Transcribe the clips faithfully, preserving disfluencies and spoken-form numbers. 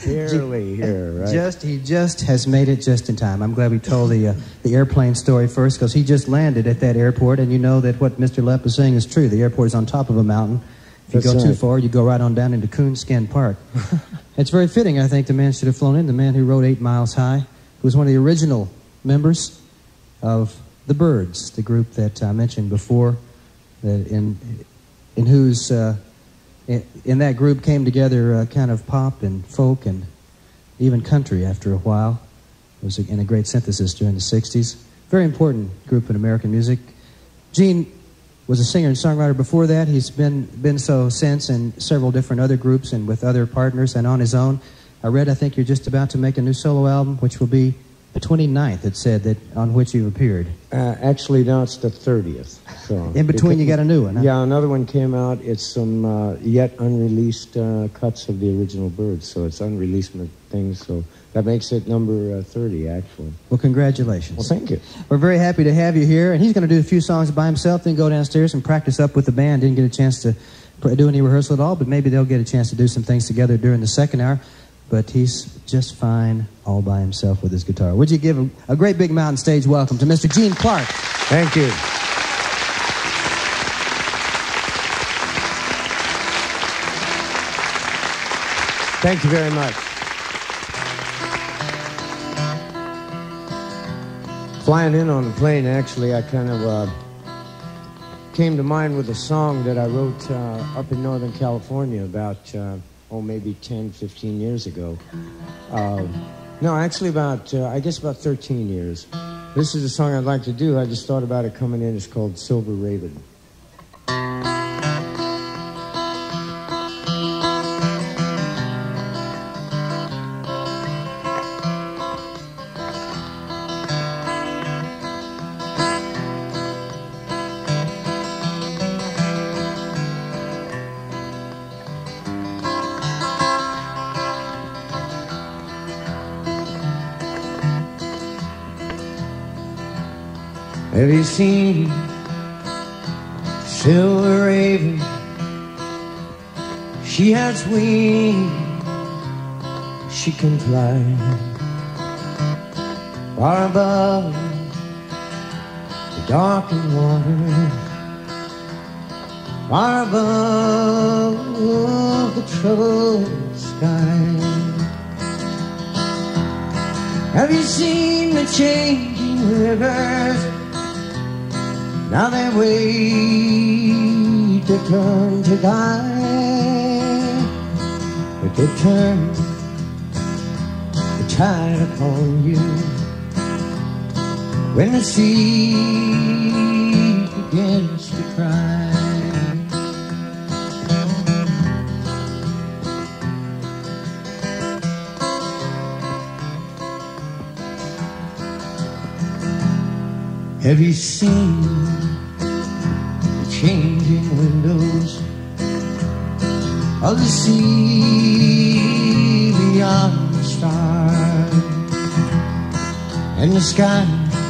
Barely here, right? Just he just has made it just in time. I'm glad we told the uh, the airplane story first, because he just landed at that airport, and you know that what Mister Lepp was saying is true. The airport is on top of a mountain. If you That's go right. too far, you go right on down into Coonskin Park. It's very fitting, I think, the man should have flown in. The man who wrote Eight Miles High, who was one of the original members of the Byrds, the group that I mentioned before, that in in whose uh, in, in that group came together uh, kind of pop and folk and even country after a while. It was in a great synthesis during the sixties. Very important group in American music. Gene was a singer and songwriter before that. He's been been so since in several different other groups and with other partners and on his own. I read, I think you're just about to make a new solo album, which will be the twenty-ninth, it said, that on which you've appeared. Uh, actually, now it's the thirtieth. So In between, you got a new one, huh? Yeah, another one came out. It's some uh, yet unreleased uh, cuts of the original Byrds, so it's unreleased things. So that makes it number uh, thirty, actually. Well, congratulations. Well, thank you. We're very happy to have you here, and he's going to do a few songs by himself, then go downstairs and practice up with the band. Didn't get a chance to pr- do any rehearsal at all, but maybe they'll get a chance to do some things together during the second hour. But he's just fine all by himself with his guitar. Would you give a, a great big mountain stage welcome to Mister Gene Clark? Thank you. Thank you very much. Flying in on the plane, actually, I kind of uh, came to mind with a song that I wrote uh, up in Northern California about, uh, oh, maybe ten, fifteen years ago. Uh, no, actually about, uh, I guess about thirteen years. This is a song I'd like to do. I just thought about it coming in. It's called Silver Raven. Have you seen Silver Raven? She has wings, she can fly far above the darkened water, far above the troubled sky. Have you seen the changing rivers? Now they wait to turn to die, but they turn the tide upon you when the sea begins to cry. Have you seen the changing windows of the sea beyond the stars, and the sky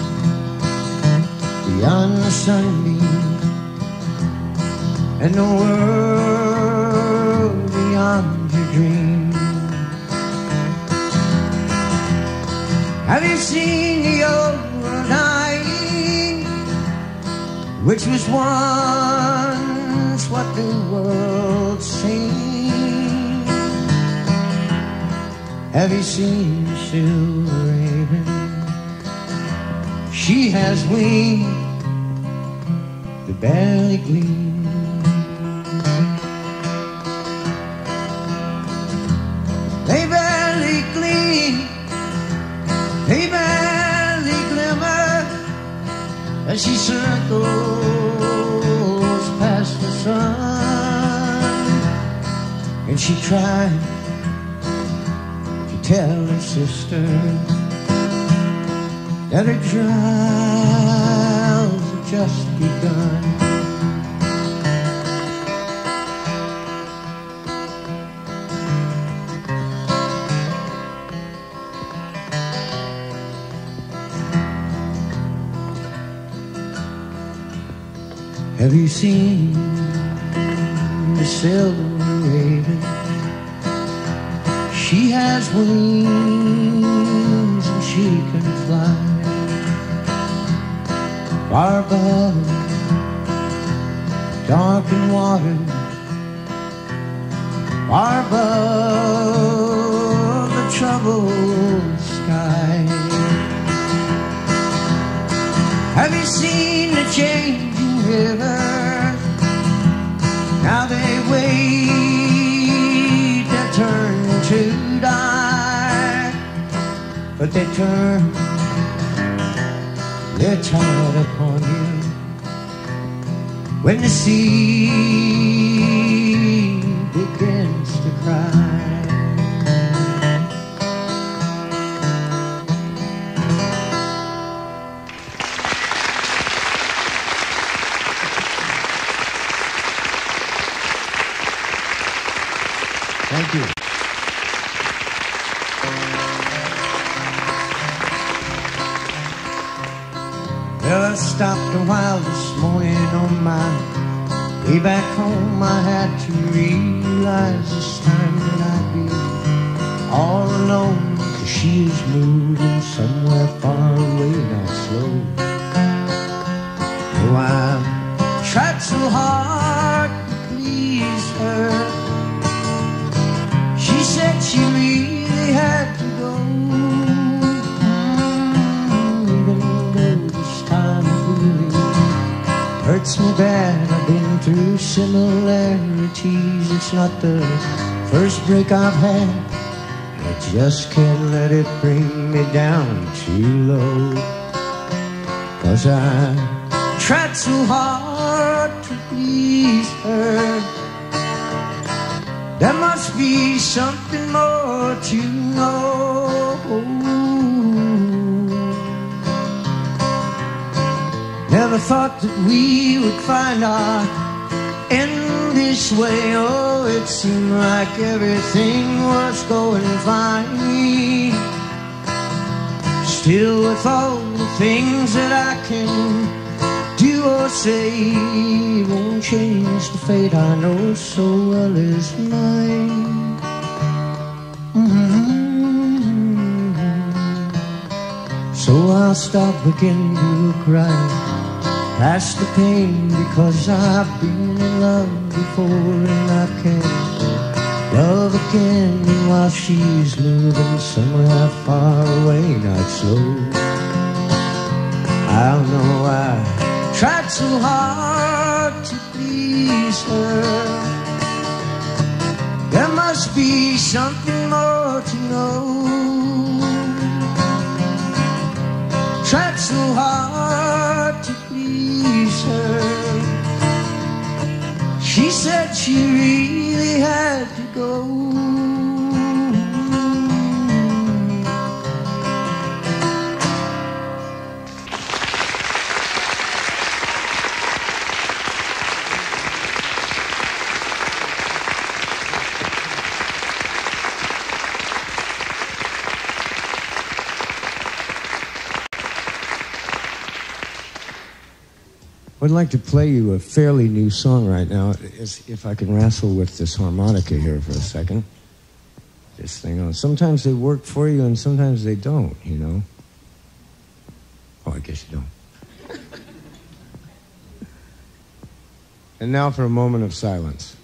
beyond the sunbeam, and the world beyond your dream? Have you seen the old world dying, which was once what the world seen? Have you seen the silver raven? She has wings that barely gleam. They barely gleam, they barely glimmer as she circles past the sun, and she tried to tell her sister that her trials had just begun. Have you seen the silver raven? She has wings and she can fly far above darkened water, far above the troubled sky. Have you seen the changing rivers? Now they wait their turn to die, but they turn their tide upon you when the sea begins to cry. Thank you. Well, I stopped a while this morning on my way back home. I had to realize this time that I'd be all alone, 'cause she is moving somewhere far away, not slow. Oh, I tried so hard to please her. She said she really had to go. Hurts me bad, I've been through similarities. It's not the first break I've had. I just can't let it bring me down too low. 'Cause I tried so hard to please her. There must be something more to know. Never thought that we would find our end this way. Oh, it seemed like everything was going fine. Still, with all the things that I can do or say, won't change the fate I know so well is mine. Mm-hmm. So I'll stop beginning to look right past the pain, because I've been in love before and I can't love again while she's moving somewhere far away, not slow. I know I tried so hard to please her. There must be something more to know. Tried so hard to please her. She said she really had to go. I'd like to play you a fairly new song right now, if I can wrestle with this harmonica here for a second. This thing on. Sometimes they work for you and sometimes they don't, you know. Oh, I guess you don't. And now for a moment of silence.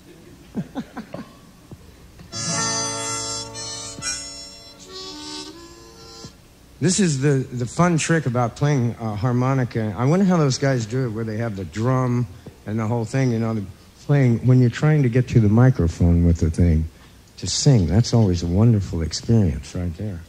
This is the, the fun trick about playing uh, harmonica. I wonder how those guys do it, where they have the drum and the whole thing, you know, the playing. When you're trying to get to the microphone with the thing to sing, that's always a wonderful experience right there.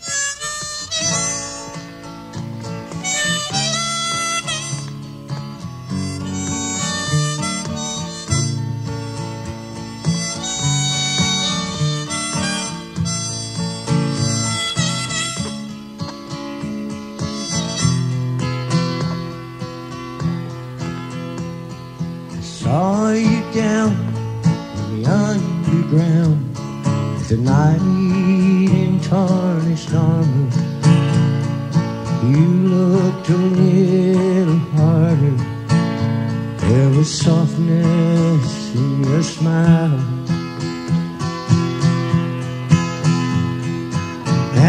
Saw you down in the underground, the night in tarnished armor. You looked a little harder. There was softness in your smile.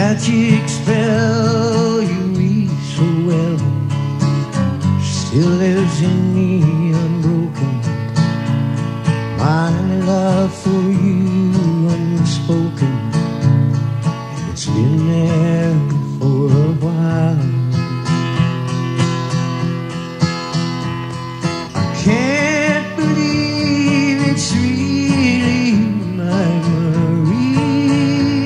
magic spell you read so well still lives in me unbroken. My love for you unspoken, it's been there for a while. I can't believe it's really my Marie.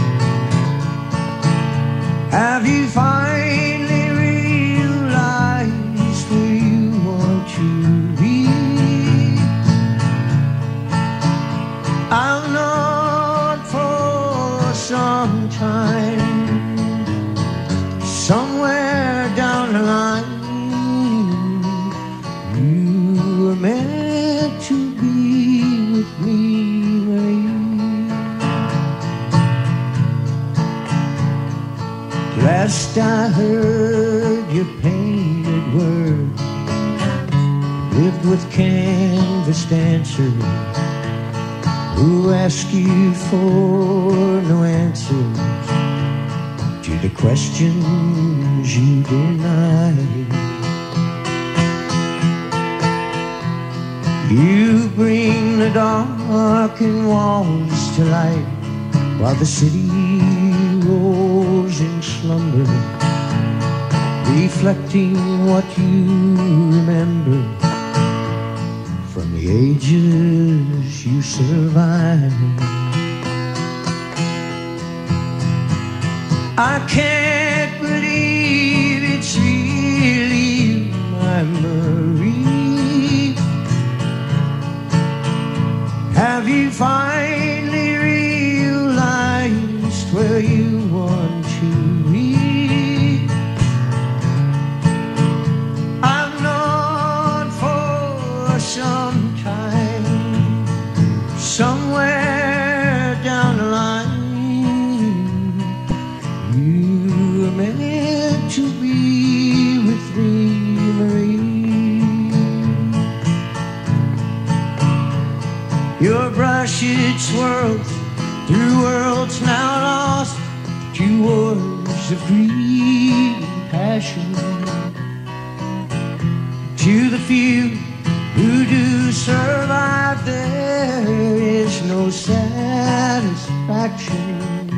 Have you finally realized where you want to be? I'll nod for some time, somewhere down the line. You were meant to be with me, Marie. Last I heard your painted words lived with canvas dancers who ask you for no answers to the questions you deny. You bring the darkened walls to light while the city rolls in slumber, reflecting what you remember from the ages you survived. I can't believe it's really my Marie. Have you finally realized where you want to be? I've known for some time, somewhere down the line. You were meant to be with me, Marie. Your brush, it swirls through worlds now lost to wars of greed and passion. To the few who do survive, there is no satisfaction.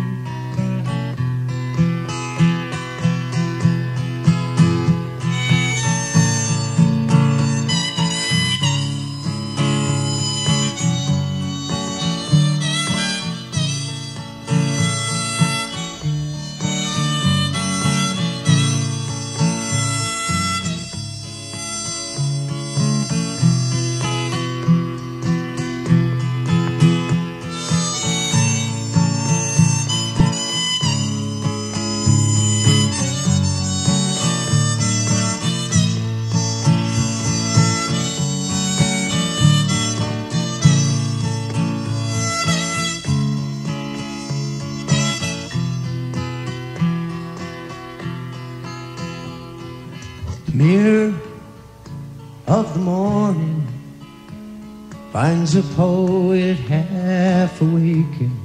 Mirror of the morning finds a poet half awakened,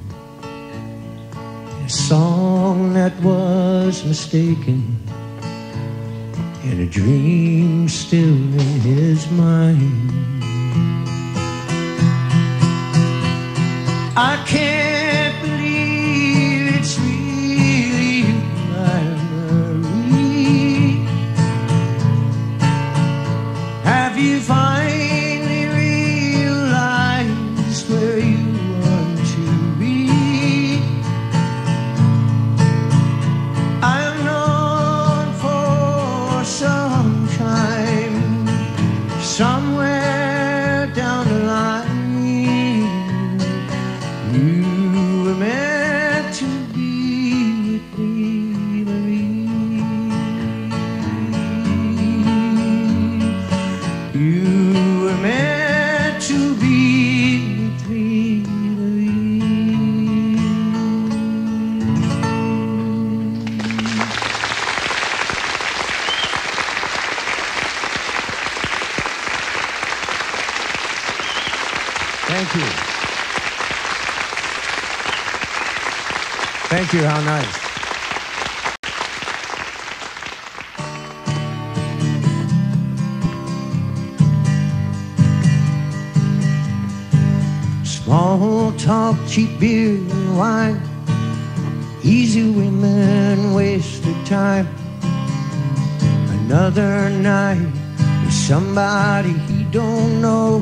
a song that was mistaken, and a dream still in his mind. I can't believe it's really my Marie. Have you finally realized where you want to be? I've known for some time, somewhere down the line. You were meant to be with me, Marie. You were meant to be with me, Marie. Thank you. Thank you, how nice. Small talk, cheap beer and wine, easy women, waste of time. Another night with somebody he don't know.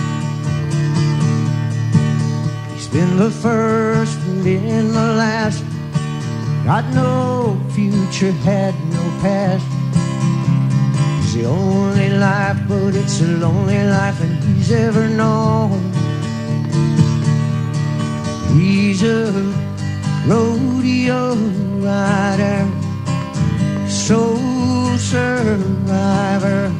He's been the first and been the last. Got no future, had no past. It's the only life, but it's the lonely life that he's ever known. He's a rodeo rider, soul survivor.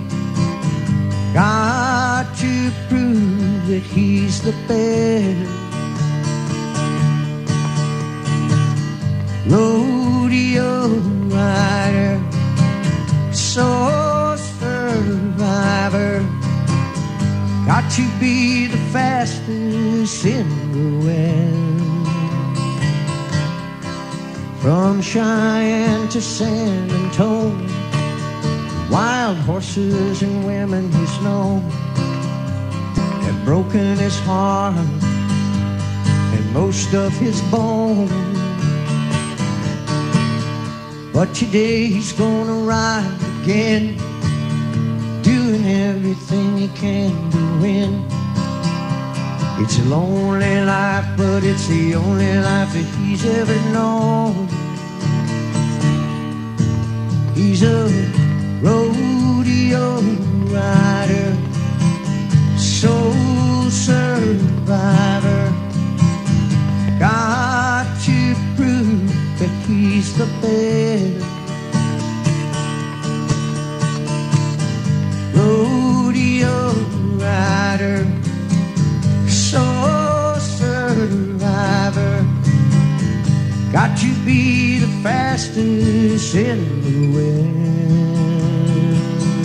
Got to prove that he's the best. Rodeo rider, soul survivor. Got to be the fastest in the West. From Cheyenne to San Antonio, wild horses and women he's known have broken his heart and most of his bones. But today he's gonna ride again, doing everything he can to win. It's a lonely life, but it's the only life that he's ever known. He's a rodeo rider, soul survivor. Got to prove that he's the best. Rodeo rider, soul survivor. Got to be the fastest in the West.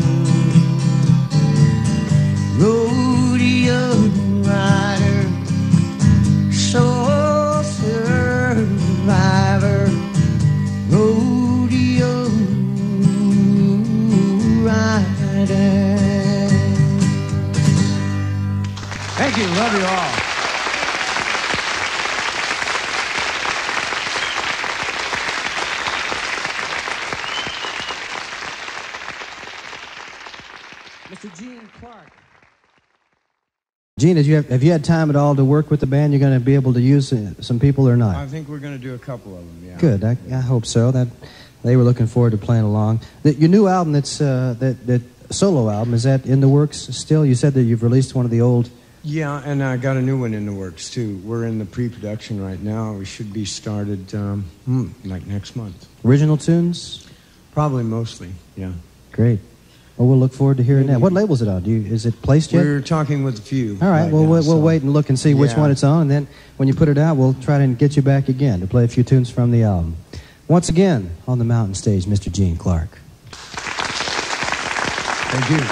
Rodeo rider, soul survivor. Rodeo rider. Thank you. Love you all. Mister Gene Clark. Gene, have you, have, have you had time at all to work with the band? You're going to be able to use uh, some people or not? I think we're going to do a couple of them, yeah. Good. I, I hope so. That they were looking forward to playing along. The, your new album, that's uh, that that solo album, is that in the works still? You said that you've released one of the old. Yeah, and I got a new one in the works too. We're in the pre-production right now. We should be started um, hmm, like next month. Original tunes? Probably mostly, yeah. Great. Well, we'll look forward to hearing that. What label's it on? Do you, is it placed yet? We're talking with a few. All right, right well, now, we'll, we'll so. wait and look and see which Yeah. one it's on, and then when you put it out, we'll try to get you back again to play a few tunes from the album. Once again, on the mountain stage, Mister Gene Clark. Thank you.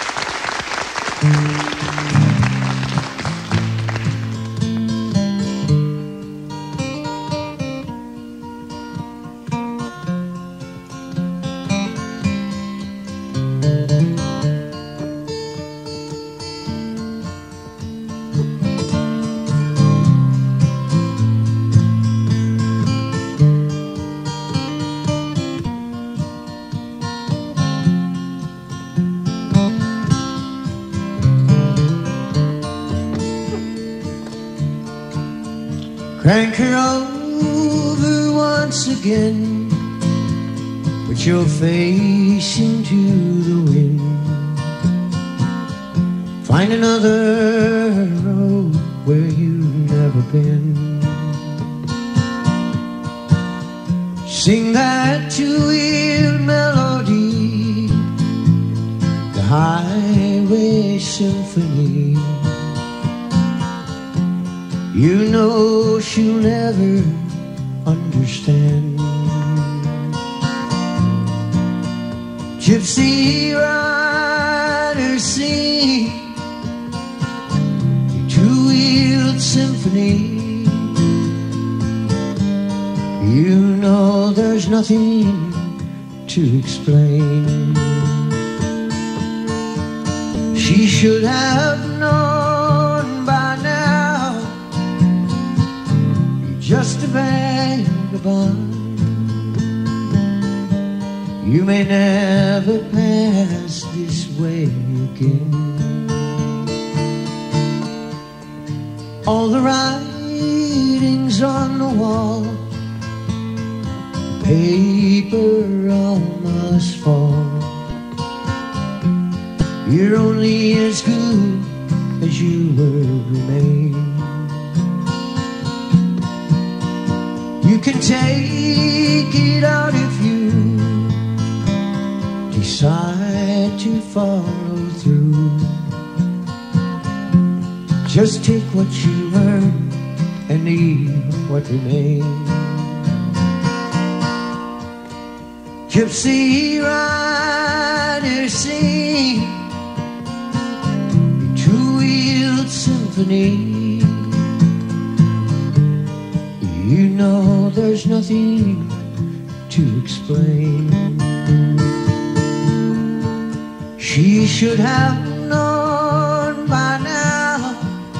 Crank her over once again, put your face into the wind. Find another road where you've never been. Sing that two-wheel melody, the highway symphony. You know she'll never understand. Gypsy riders sing a two-wheeled symphony. You know there's nothing to explain. She should have known by now just a vagabond. You may never pass this way again. All the writings on the wall, paper all must fall. You're only as good as you will remain. You can take it out if you decide to follow through. Just take what you earn and leave what remains. Gypsy riders sing a two-wheeled symphony. You know there's nothing to explain. She should have known by now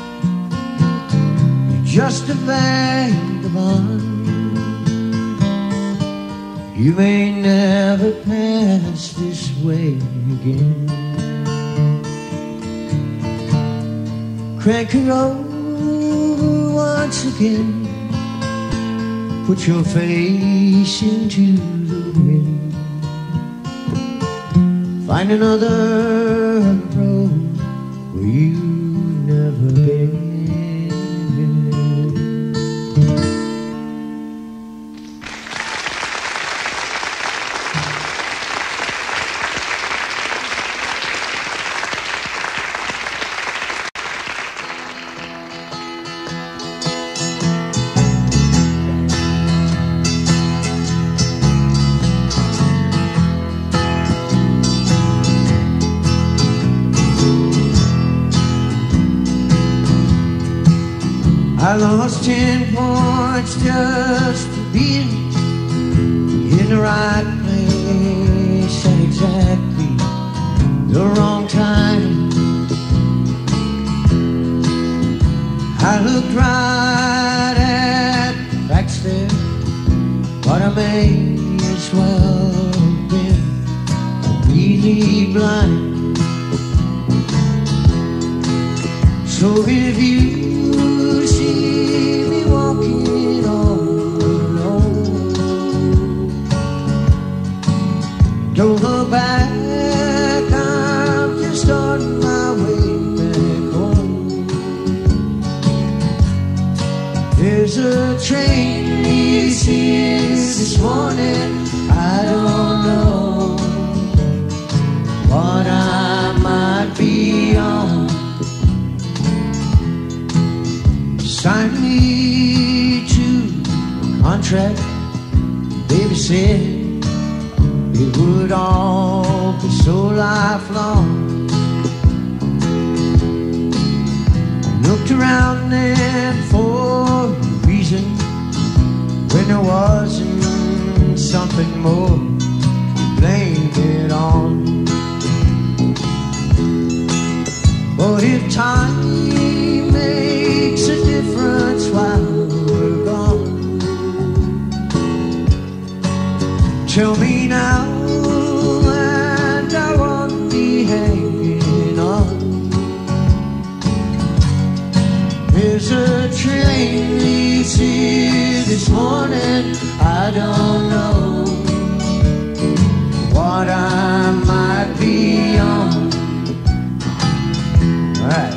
you're just a vagabond. You may never pass this way again. Crank her over once again. Put your face into the wind. Find another road where you've never been. I lost ten points just for being in the right place at exactly the wrong time. I looked right at the facts there, but I may as well have been really blind. So if you see me walking all alone, don't look back, I'm just on my way back home. There's a train leaves here this morning, I don't know what I might be on. Signed me to a contract, baby said it would all be so lifelong. Looked around then for a reason when there wasn't something more to blame it on. But if time makes a difference while we're gone, tell me now and I won't be hanging on. There's a train leaves here this morning, I don't know what I might be on. All right.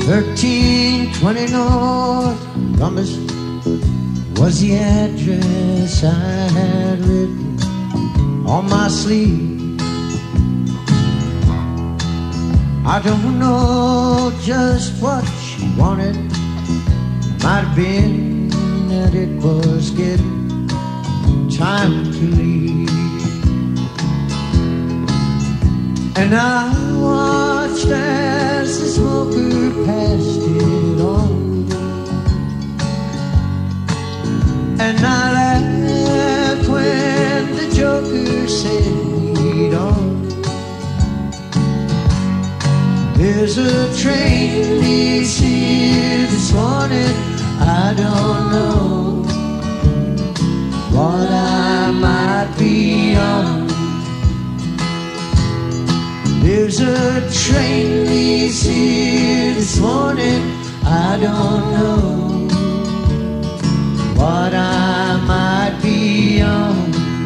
thirteen twenty North Columbus was the address I had written on my sleeve. I don't know just what she wanted. Might have been that it was getting time to leave. And I watched as the smoker passed it on, and I laughed when the joker said lead on. There's a train leaves here this morning. I don't know what I might be on. There's a train leaves here this morning. I don't know what I might be on.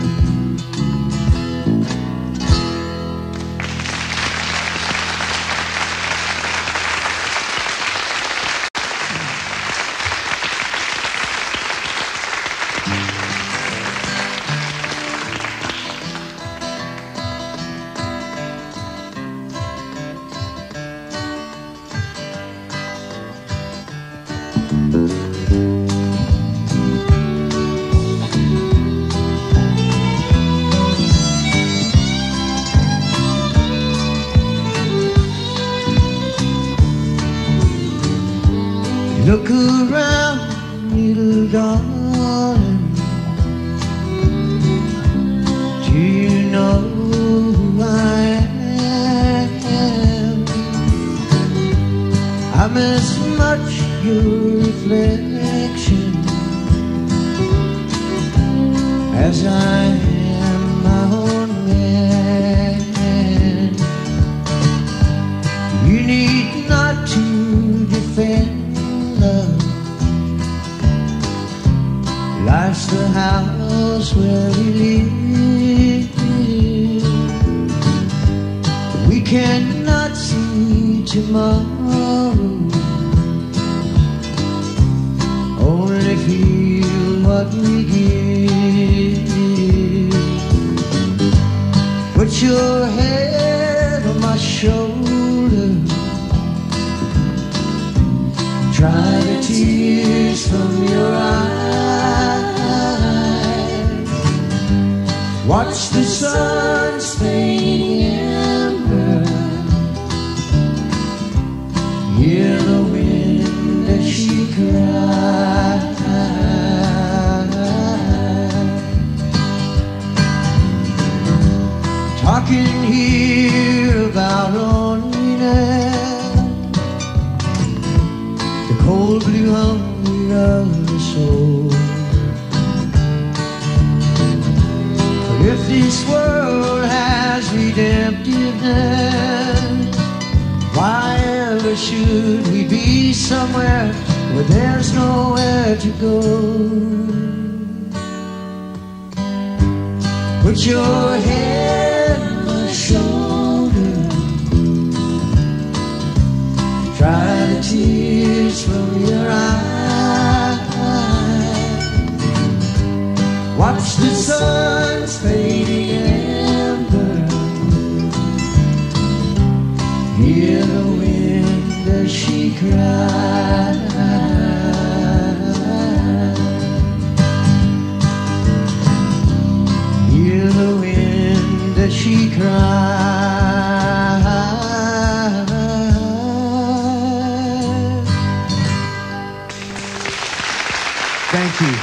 Look around, little darling. Do you know who I am? I'm as much your reflection as I am my own man. You need not to defend. Life's the house where we live. We cannot see tomorrow, only feel what we give. Put your head on my shoulder, dry the tears from your eyes. Watch the sun's fading ember. Hear the wind as she cries. Talking here about loneliness, the cold blue hunger of the soul. If this world has redemptiveness, why ever should we be somewhere where there's nowhere to go? Put your head on my shoulder, dry the tears from your eyes. Watch the sun's fading ember. Hear the wind as she cries. Hear the wind as she cries. Thank you.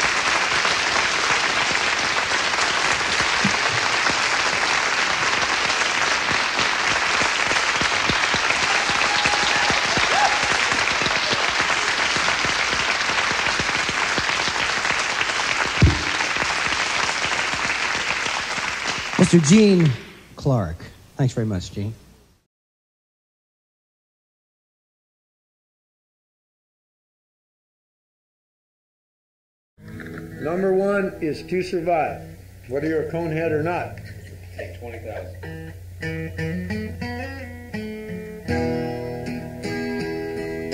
Mister Gene Clark. Thanks very much, Gene. Number one is To Survive, whether you're a conehead or not. Take twenty thousand.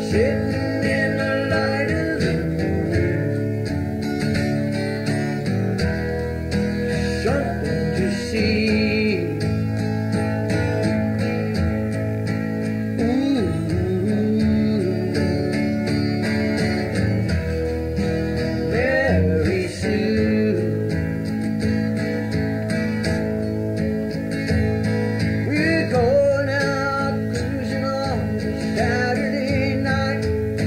sitting in the light of the moon. Something to see. Saturday night,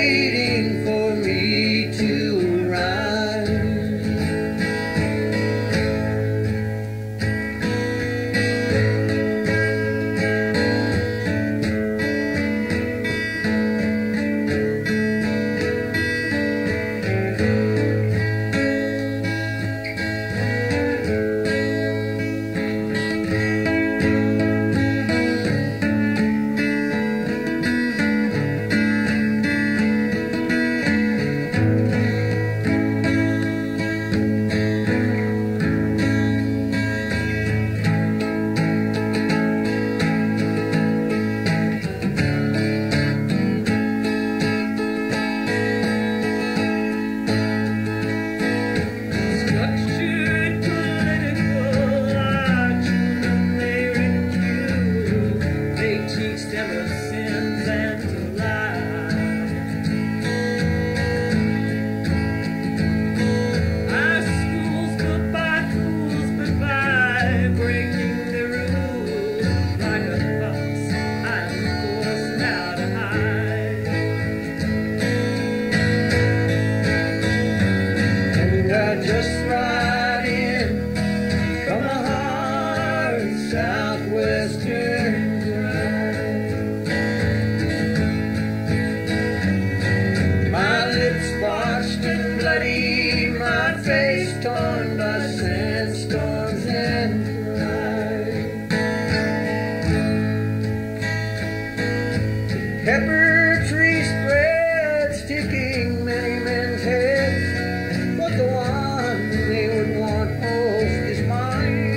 waiting for me to arrive. Pepper tree spread, sticking many men's heads, but the one they would want most is mine.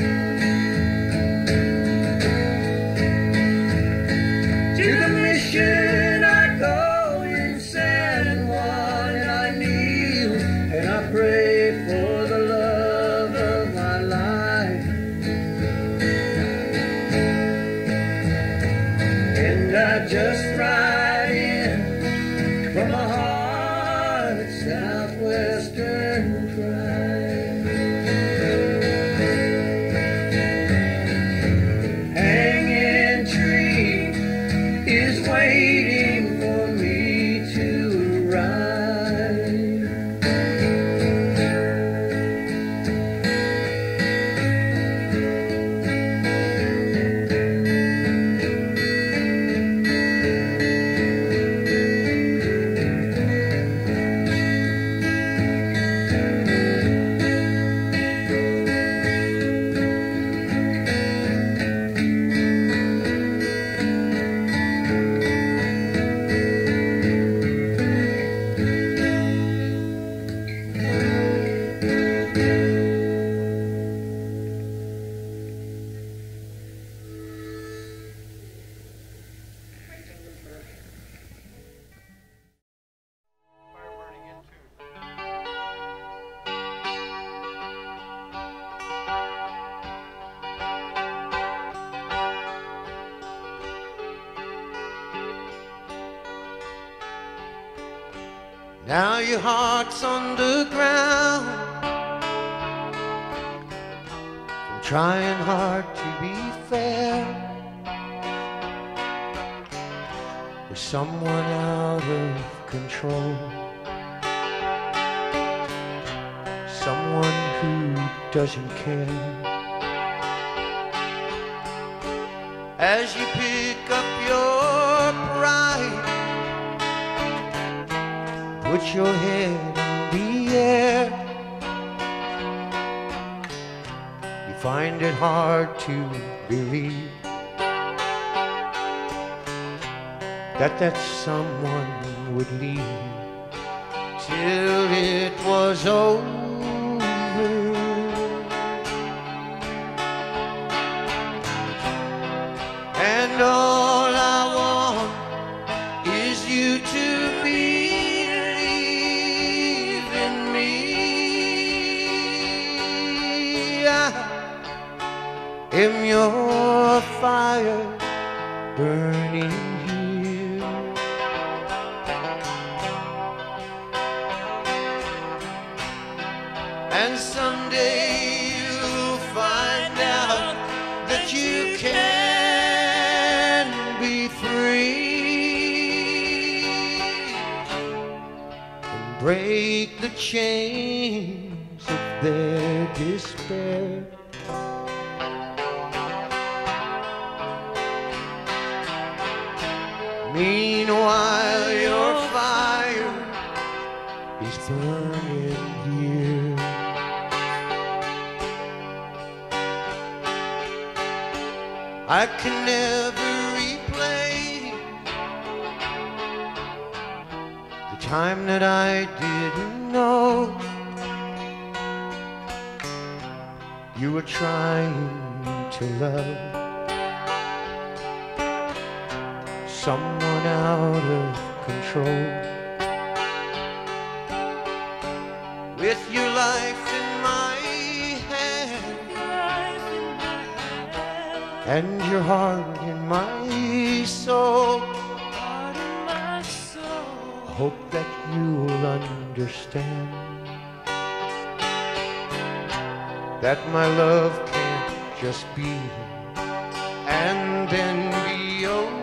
To the mission I go in San Juan, and I kneel and I pray for the love of my life. And I just ride in from a hard southwestern drive. Hanging tree is waiting for me to arrive. Now your heart's underground, from trying hard to be fair with someone out of control, someone who doesn't care. As you pick up your pride, put your head in the air, you find it hard to believe that that someone would leave till it was over. And all I want is you to be am your fire burning here. And someday you'll find out that you can be free. break the chains of their despair. Meanwhile, your fire is burning here. I can never replay the time that I didn't know you were trying to love someone out of control. With your life in my hand and your heart in my soul, I hope that you'll understand that my love can't just be and then be over.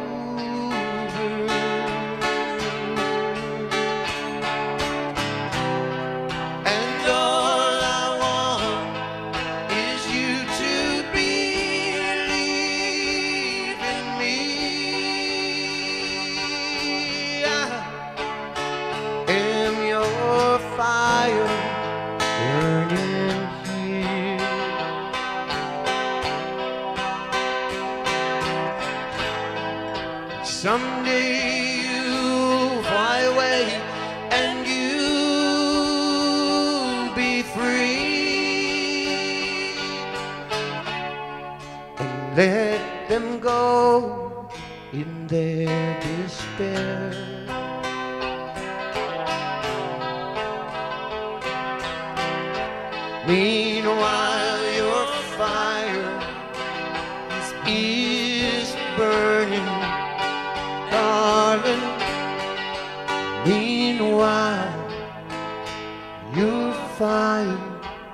Fire burning here. Someday you'll fly away and you'll be free, and let them go in their despair. Meanwhile, your fire is burning, darling. Meanwhile, your fire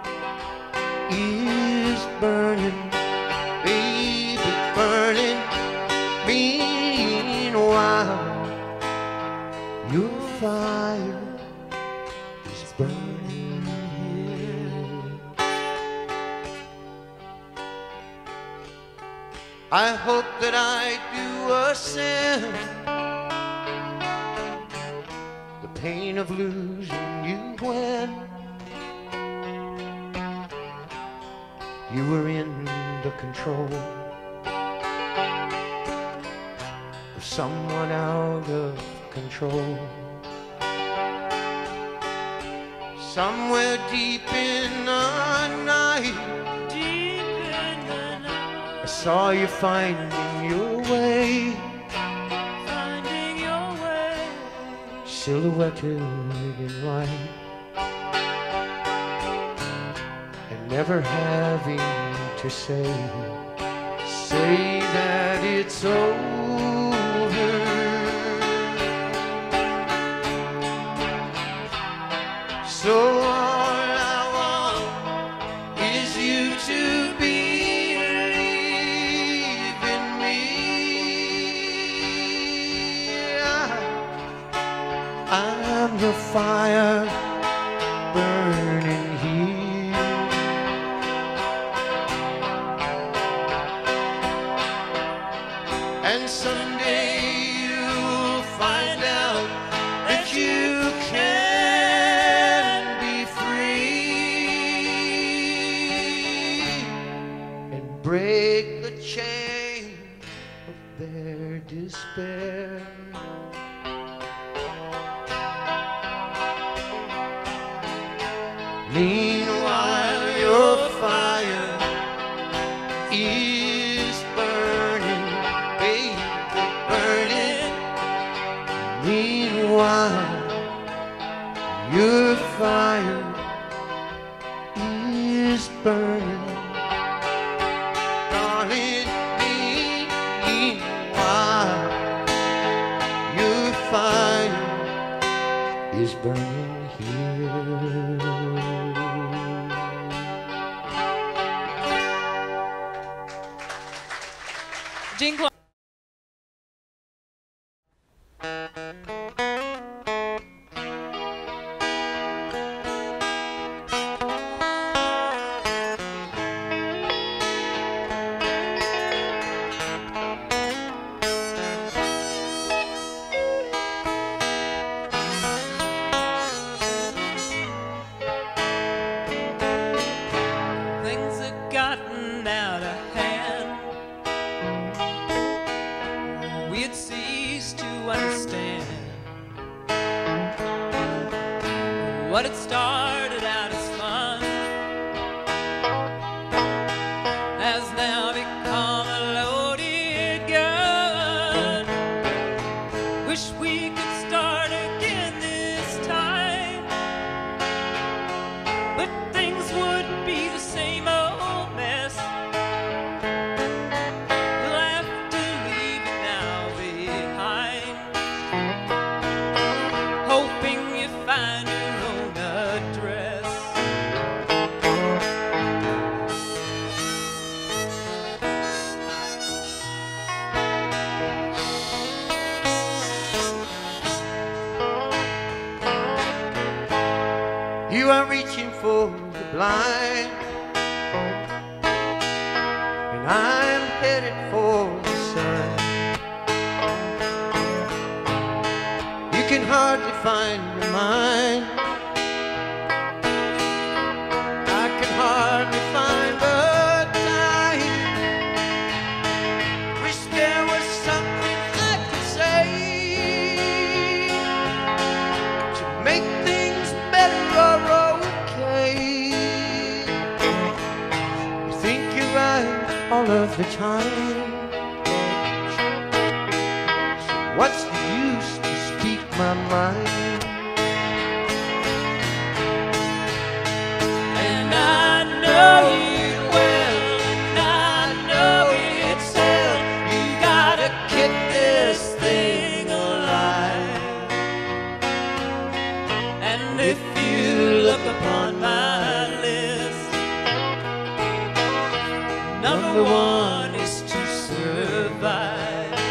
is burning, baby, burning. Meanwhile, your fire is burning. I hope that I do ascend the pain of losing you when you were in the control of someone out of control. Somewhere deep in the night, I saw you finding your way, finding your way, silhouetted in light, and never having to say, say that it's over. So all I want is you to be I'm your fire burning here. And someday you'll find out that you can be free and break the chain of their despair. Meanwhile, your fire is burning, baby, burning. Meanwhile, your fire is burning, darling. Meanwhile, your fire is burning here. cease to understand what had started out as fun has now become a loaded gun. Wish we could start again this time, but things would be the same old mess. We'll have to leave it now behind, hoping you find your own address. You are reaching for the blind, and I'm headed for the sun. You can hardly find your mind. I can hardly find the time. Wish there was something I could say to make things better or okay. You think you're right all of the time. So what's the use to speak my mind? And I know you well, and I know it's hell. You gotta keep this thing alive. And if you look upon my list, number one is to survive.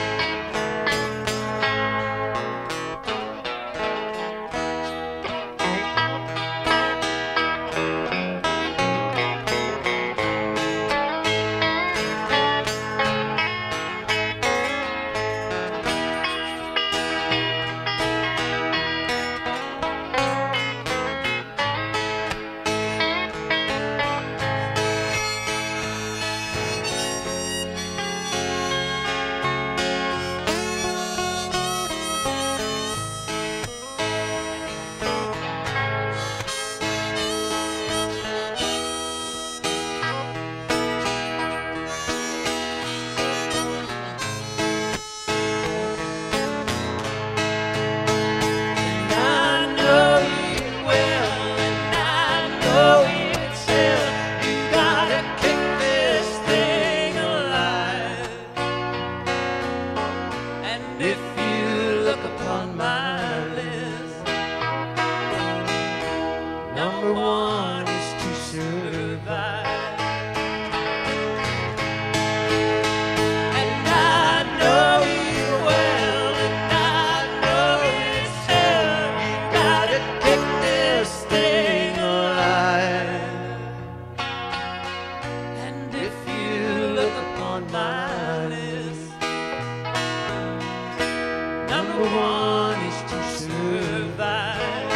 And I know you well, and I know it's hell. You gotta keep this thing alive. And if you look upon my list, number one is to survive. And I know you well, and I know it's hell. You gotta keep this thing alive. And if you look upon my list, number one is to survive.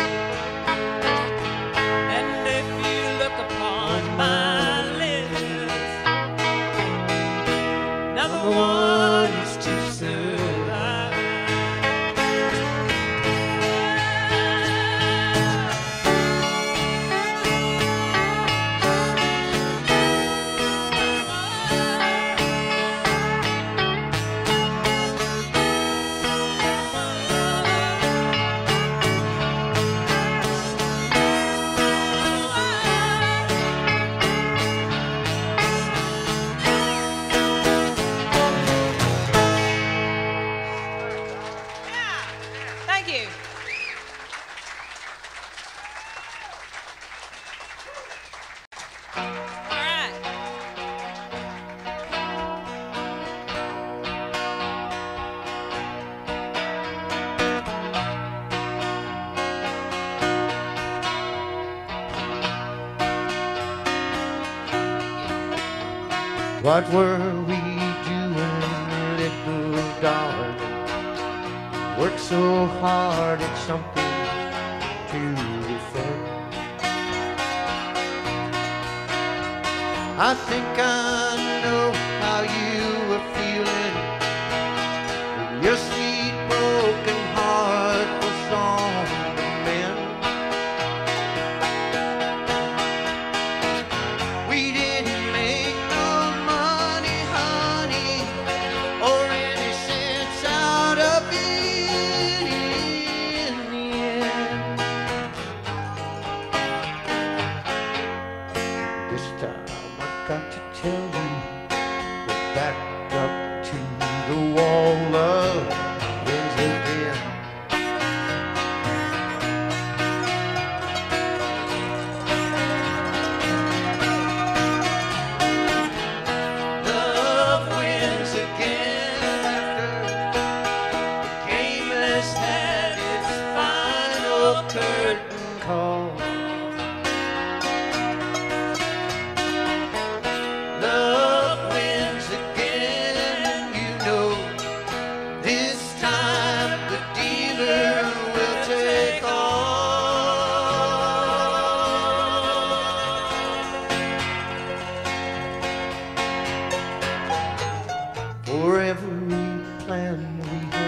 And if you look upon my list, number one is to survive. Thank you. All right. What were we doing, little darling? Work so hard at something to defend. I think I know how you were feeling when your sweet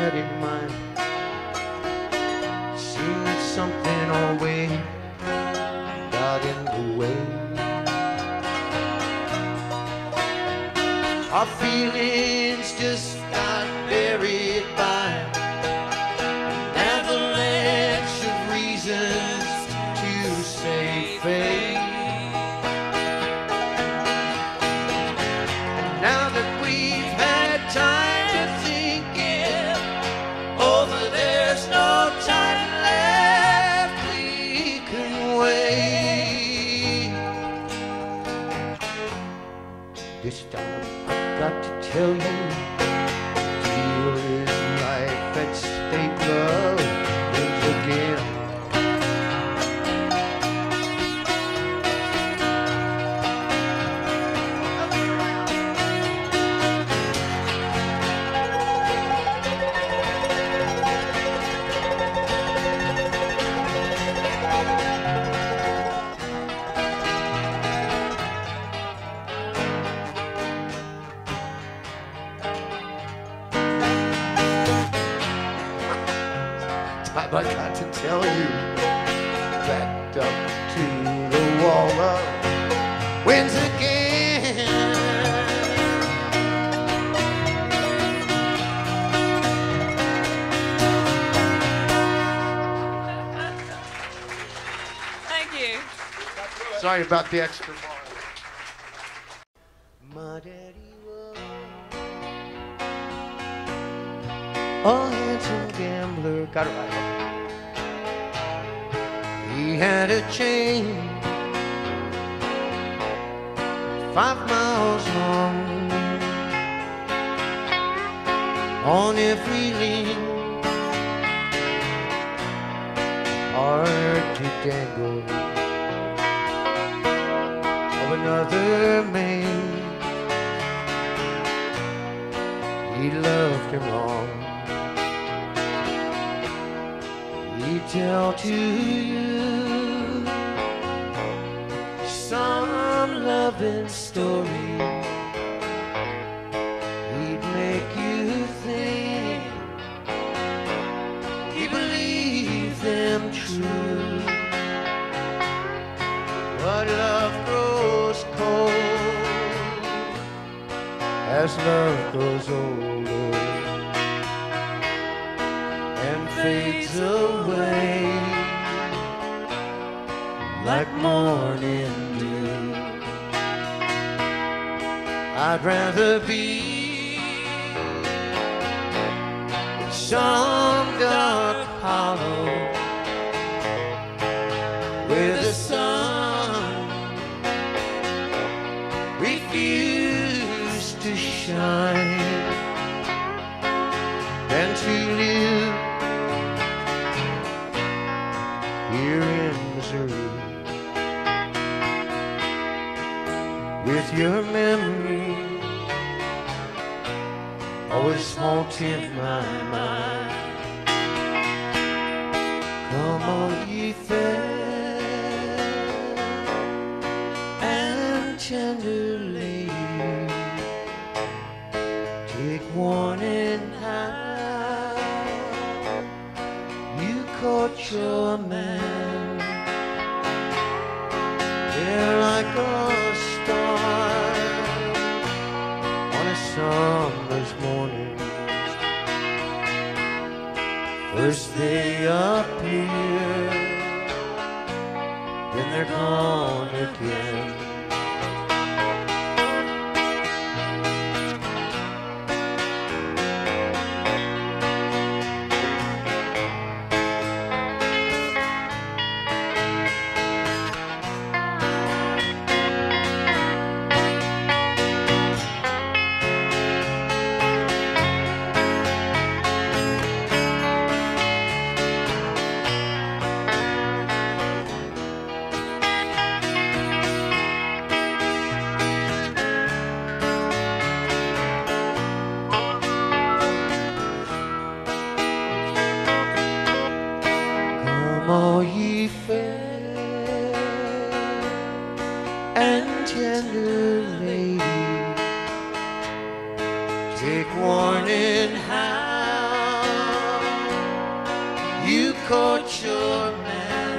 had in mind. Seemed that something always got in the way. Our feelings just got buried by an avalanche of reasons to say fade. And now that we've had time to think it over, there's no time left, we can wait. This time I've got to tell you, deal is life at stake, love wins again. I got to tell you, backed up to the wall, love wins again. Thank you. Sorry about the extra bar. My daddy was a handsome gambler. Got it right. He had a chain five miles long. On every link, hard to dangle of another man. He loved him wrong. He'd tell to you some loving story. He'd make you think he believed them true. But love grows cold as love grows older and fades away like morning dew. I'd rather be in some dark hollow where the sun refused to shine than to live here in Missouri with your memory always haunting my mind. Come on, ye fair and tender lady, take warning how you caught your man. They're like a star on a summer's morning. First they appear, then they're gone again. Come all ye fair and tender lady, take warning how culture man.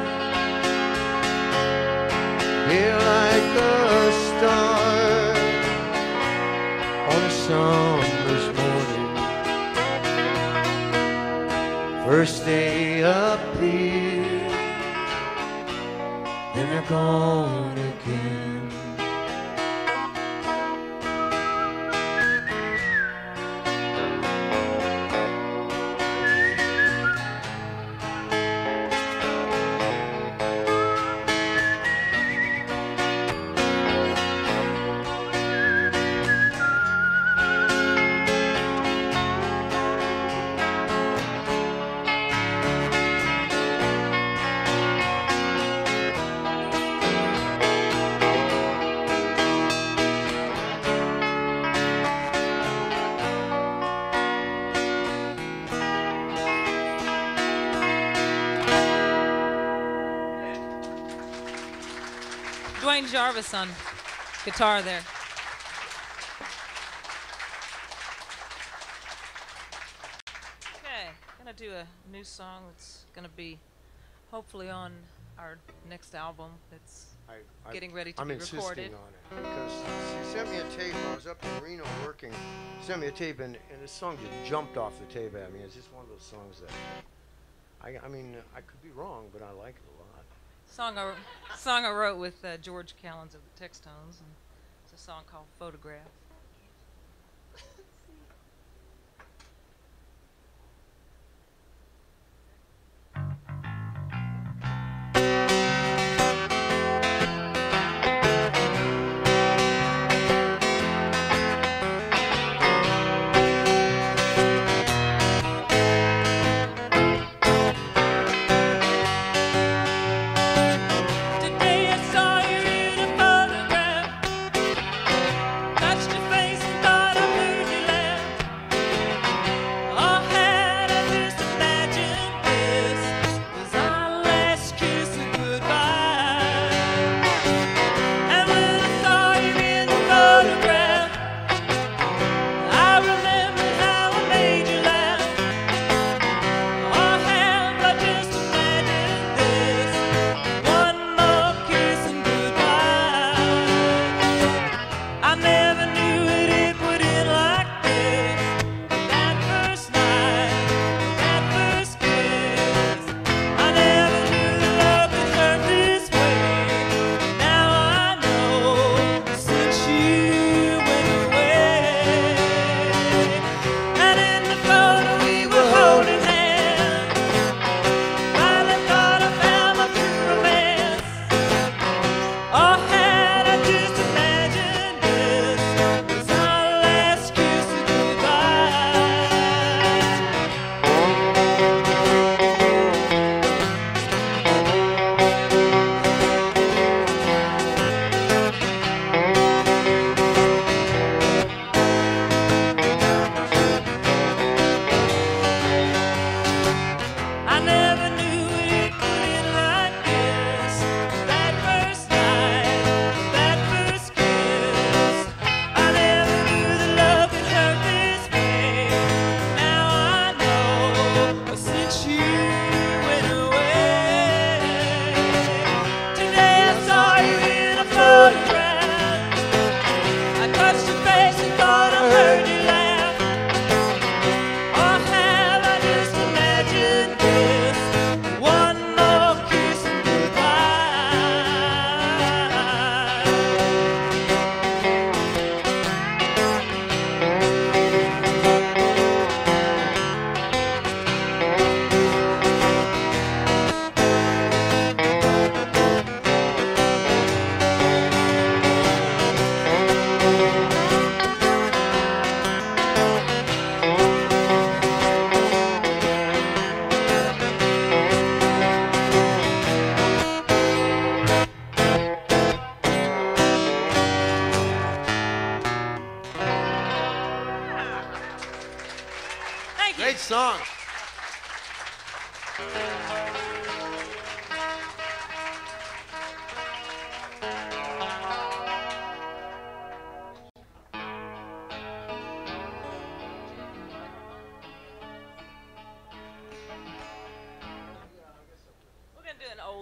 You're like a star on a summer's morning. First they appear, then they're gone again. Dwayne Jarvis on guitar there. Okay, gonna do a new song that's gonna be hopefully on our next album that's I, I, getting ready to I'm be insisting recorded. on it because she sent me a tape. I was up in Reno working. She sent me a tape, and, and this song just jumped off the tape at me. It's just one of those songs that I, I mean, I could be wrong, but I like it a lot. Song I, song I wrote with uh, George Callens of the Textones, and it's a song called Photograph. Today I saw you in a photograph. Touched your face and thought I heard you laugh. Oh, had I just imagined this was our last kiss and goodbye. And when I saw you in the photograph, I remembered how I made you laugh. Oh, have I just imagined this? One more kiss and goodbye. I never knew that it would end like this. That first night, that first kiss. I never knew that love could hurt this way. Now I know since you went away. And in the photo we were holding hands. Finally thought I found my true romance. Oh, had I just imagined this was our last kiss and goodbye. I never knew it would end like this. That first night, that first kiss. I never knew that love could hurt this way. Now I know since you went away. Today I saw you in a photograph. I touched your face and thought I heard you laugh. Or have I just imagined this? One more kiss and goodbye. Thank you. Great song.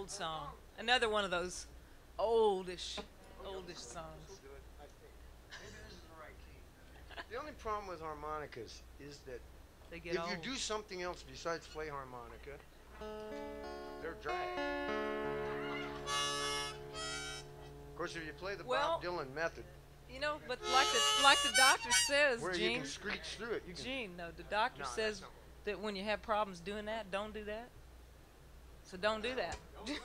old song. Another one of those oldish, oldish songs. We'll do it, I think. Maybe this is the right key. The only problem with harmonicas is that They get if old. you do something else besides play harmonica, they're drag. Of course, if you play the Well- Bob Dylan method, You know, but like the like the doctor says, where you Gene. can screech through it, you can. Gene, no, the doctor No, that's says not- that when you have problems doing that, don't do that. So don't do that.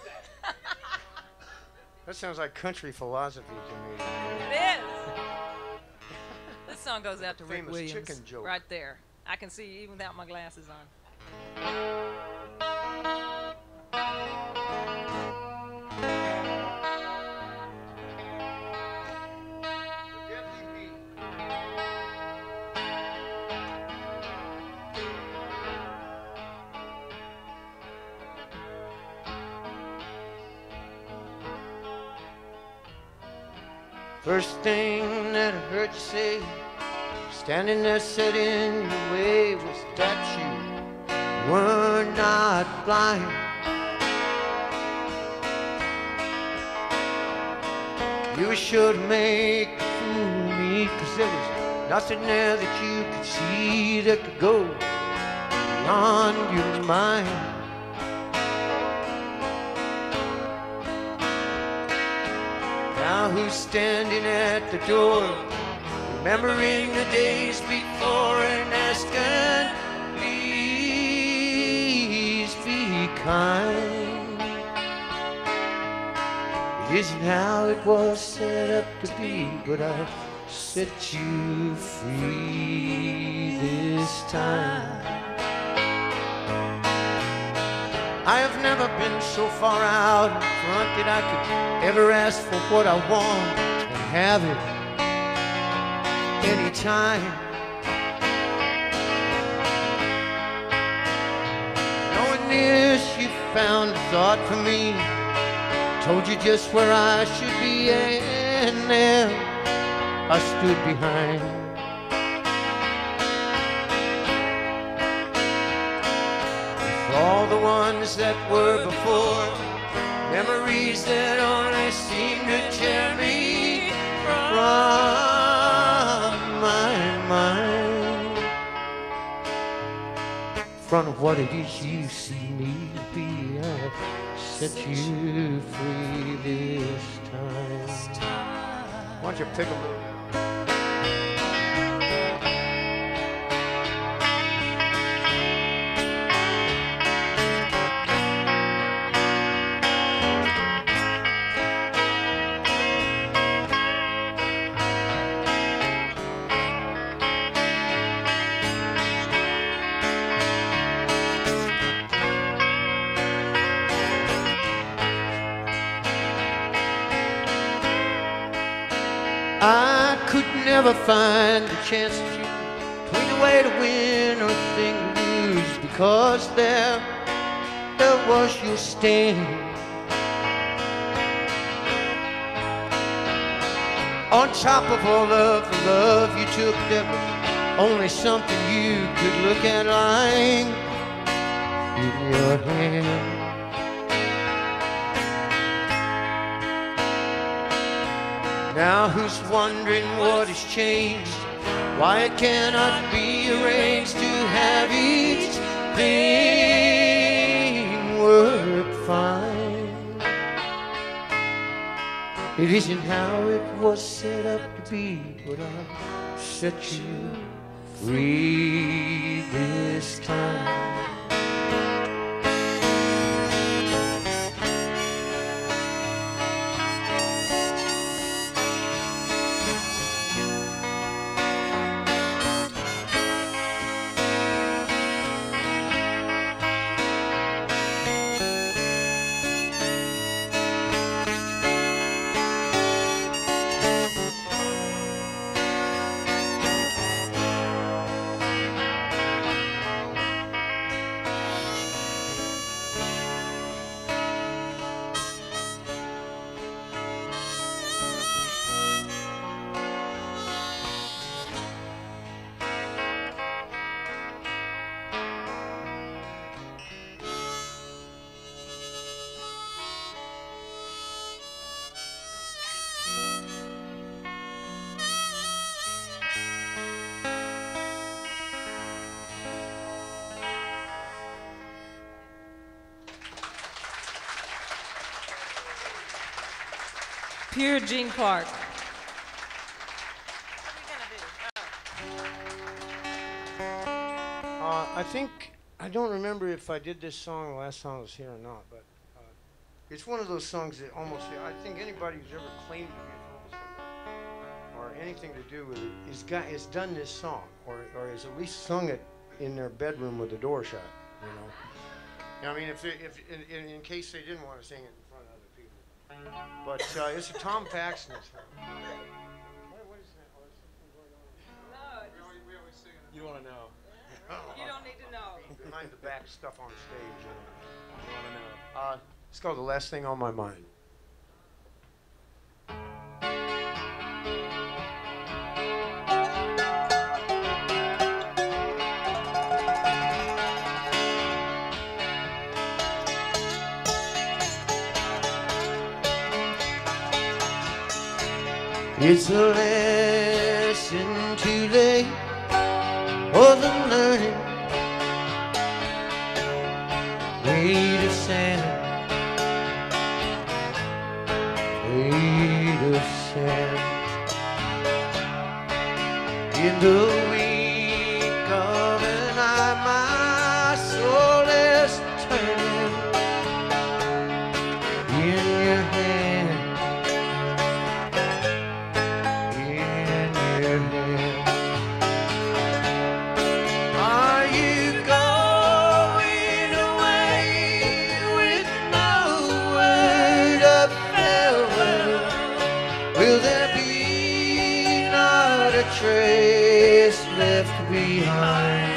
That sounds like country philosophy to me. It is. This song goes out to Rick Famous Williams. chicken joke. Right there. I can see you even without my glasses on. First thing that I heard you say, standing there set in your way, was that you were not blind. You were sure to make a fool of me, 'cause there was nothing there that you could see that could go beyond your mind. Now who's standing at the door, remembering the days before and asking, please be kind. It isn't how it was set up to be, but I'll set you free this time. I have never been so far out in front that I could ever ask for what I want and have it anytime. Knowing this, you found a thought for me, told you just where I should be, and there I stood behind. All the ones that were before, memories that only seem to tear me from my mind, from what it is you see me to be. I set you free this time. Why don't you pick a little? I could never find a chance to choose between a way to win or a thing to lose, because there, there was your stand. On top of all of the love you took, there was only something you could look at lying in your hand. Now who's wondering what has changed, why it cannot be arranged to have each thing work fine? It isn't how it was set up to be, but I'll set you free this time. Pure Gene Clark. Uh, I think, I don't remember if I did this song the last time I was here or not, but uh, it's one of those songs that almost, I think anybody who's ever claimed to be a folk singer or anything to do with it is got, has done this song, or, or has at least sung it in their bedroom with the door shut, you know. I mean, if, they- if in, in, in case they didn't want to sing it in front of other people. But uh, it's a Tom Paxton song. What, what is that? Oh, is something going on? You want to know? You don't need to know. Behind the back stuff on stage. You know. You want to know? Uh, it's called The Last Thing on My Mind. It's a lesson too late for the learning. Weight of sand, weight of sand. In the wink of an eye, my soul is turning. In your hand, in your hand. Are you going away with no word of farewell? Will there be not a trace left behind?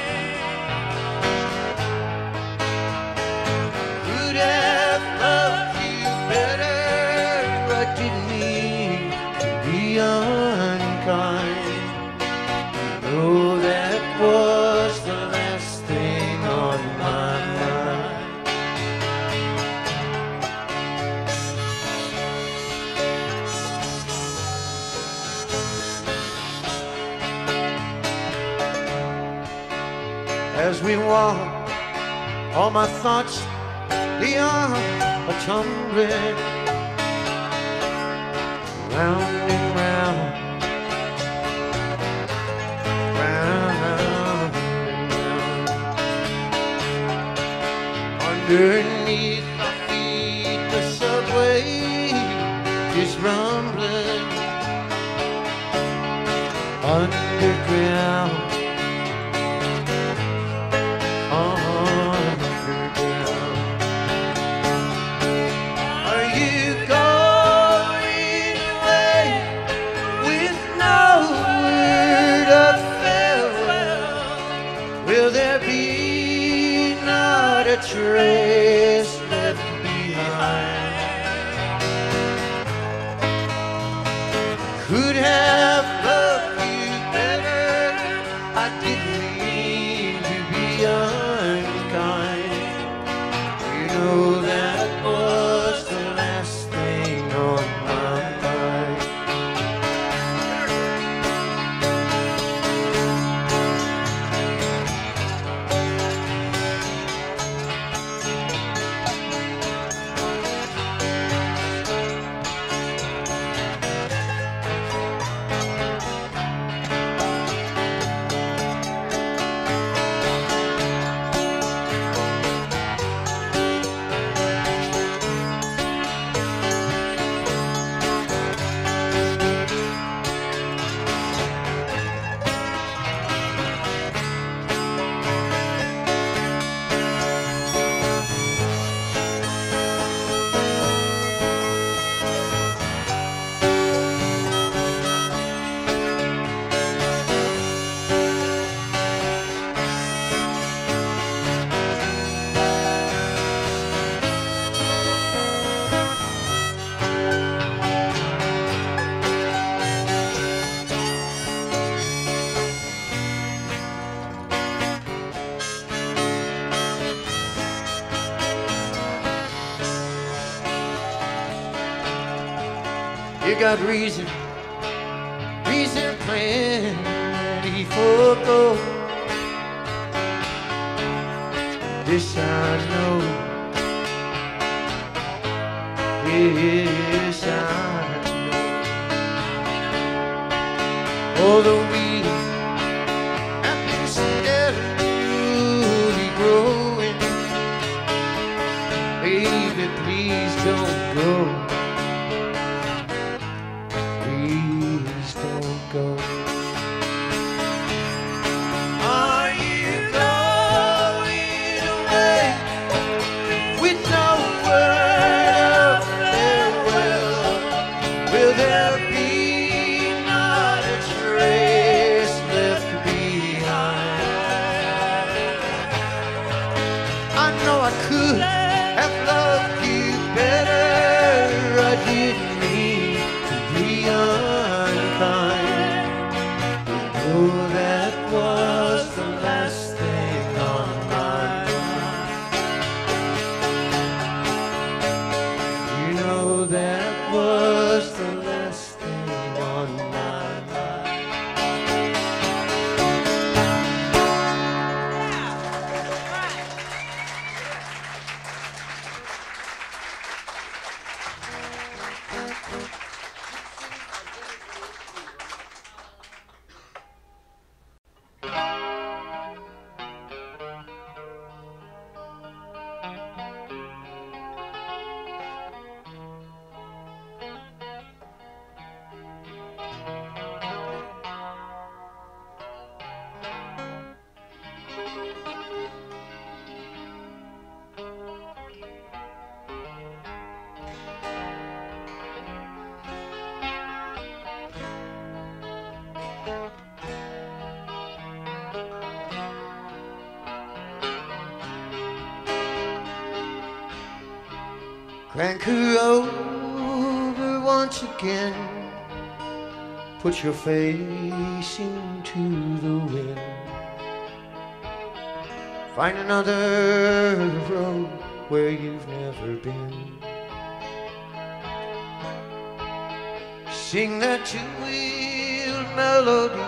Could have loved you better, I didn't mean to be unkind. Oh, that was the last thing on my mind. As we walk, all my thoughts they are a tumbling round and round. Round and round. Underneath our feet, the subway is rumbling. Underground, underground. Are you going away with no word of farewell? Will there be not a trace left behind? Could have loved you better, I didn't mean to be unkind. You know that was the last thing on my mind. You got reason, reason plenty for go. This I know, yes I know. Oh, the weeds have been steadily growing. Baby, please don't go. Please don't go. Are you going away with no word of farewell? Will there be not a trace left behind? I know I could have loved you better. I didn't mean to be unkind. Oh, that was the last thing on my mind. You know that was the last thing on my mind. Crank her over once again. Put your face into the wind. Find another road where you've never been. Sing that two-wheeled melody,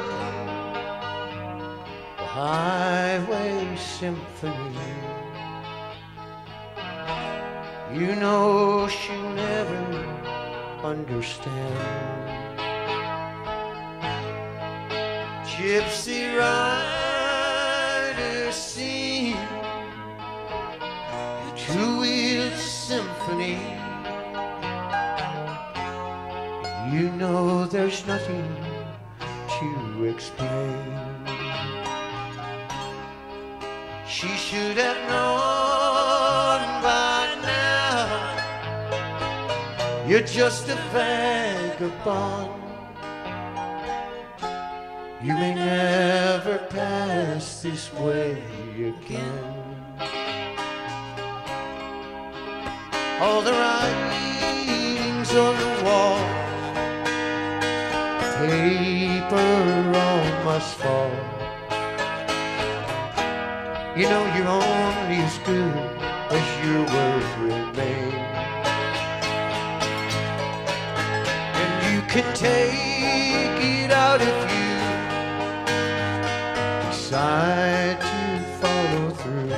the highway symphony. You know she'll never understand. Gypsy riders sing a two-wheeled symphony. You know there's nothing to explain. She should have known by now you're just a vagabond. You may never pass this way again. All the writings on the wall, paper all must fall. You know you're only as good as your word remain. And you can take it out if you decide to follow through.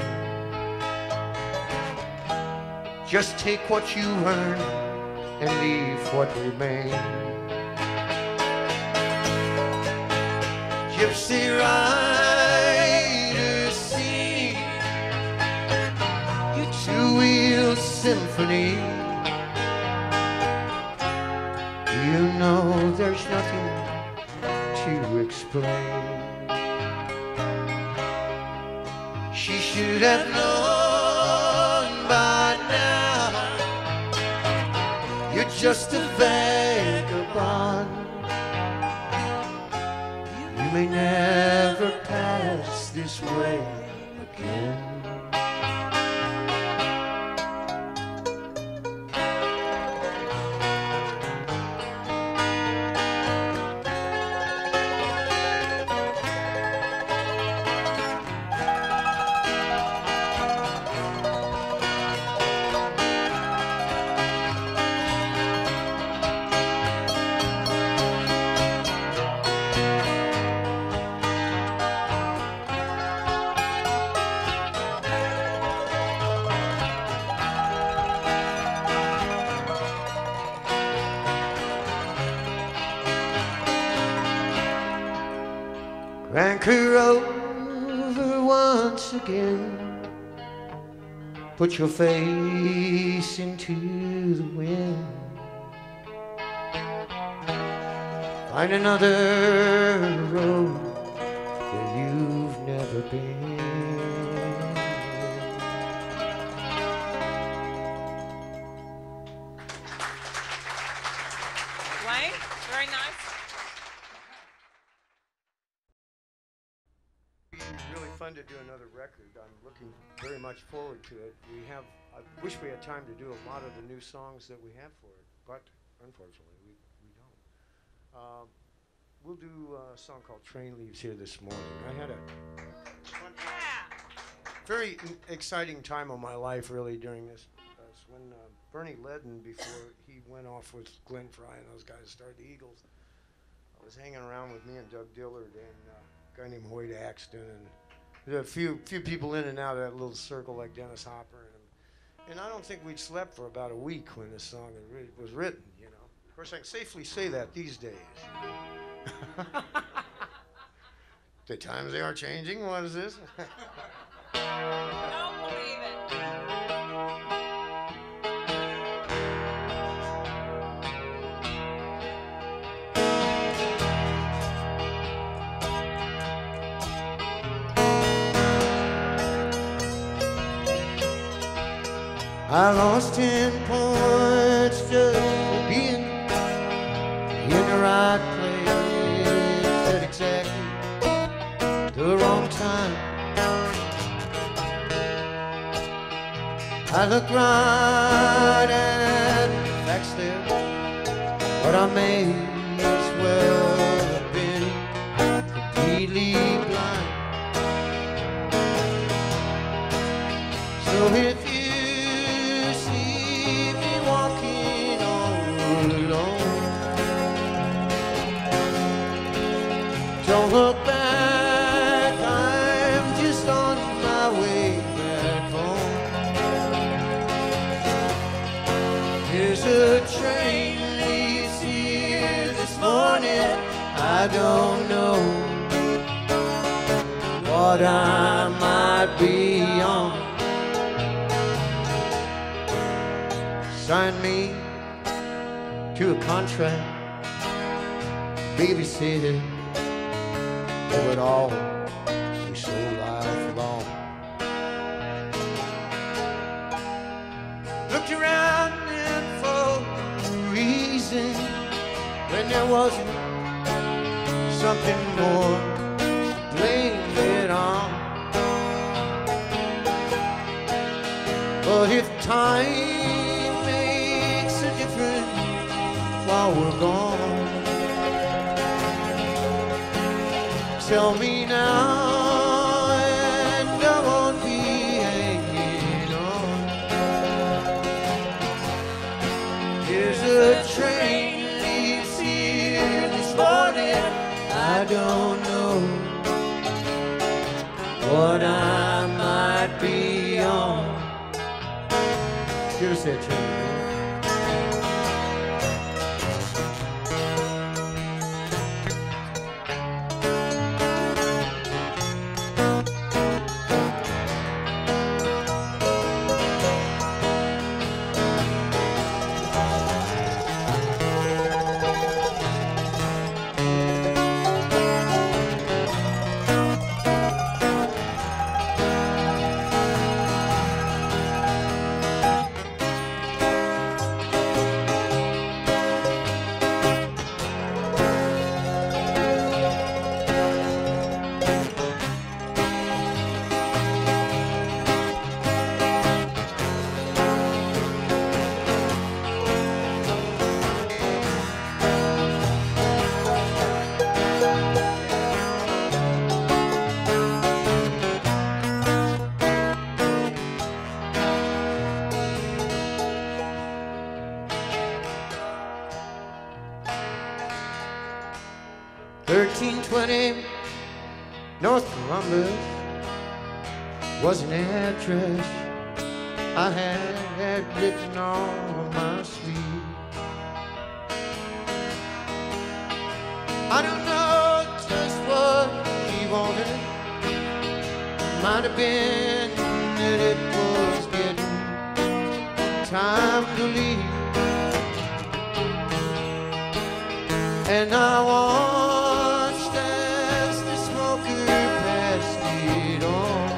Just take what you earn and leave what remains. Gypsy riders sing your two-wheel symphony. You know there's nothing to explain. She should have known by now you're just a vagabond. You may never pass this way again. her over once again. Put your face into the wind. Find another road where you've never been. Wayne, very nice. Really fun to do another record. I'm looking very much forward to it. We have, I wish we had time to do a lot of the new songs that we have for it, but unfortunately we, we don't. Uh, we'll do a song called Train Leaves Here This Morning. I had a fun, very exciting time of my life really during this. That's when uh, Bernie Ledden, before he went off with Glenn Frey and those guys started the Eagles, I was hanging around with me and Doug Dillard and uh, a guy named Hoyt Axton, and there were a few few people in and out of that little circle like Dennis Hopper, and, and I don't think we'd slept for about a week when this song was written, you know. Of course, I can safely say that these days. The times they are changing. What is this? Don't believe it. I lost ten points just for being in the right place at exactly the wrong time. I looked right at the facts there, but I may as well have been completely blind. So if you don't look back, I'm just on my way back home. There's a train leaves here this morning. I don't know what I might be on. Sign me to a contract, babysitter. Oh, it all be so lifelong. Looked around and for a reason when there wasn't something more to blame it on. But if time makes a difference while we're gone, tell me now, and I won't be hanging on. There's a train leaves here this morning. I don't know what I might be on. Give us that train. thirteen twenty North Columbus was an address I had written on my sleeve. I don't know just what he wanted might have been that it was getting time to leave, and I watched as the smoker passed it on,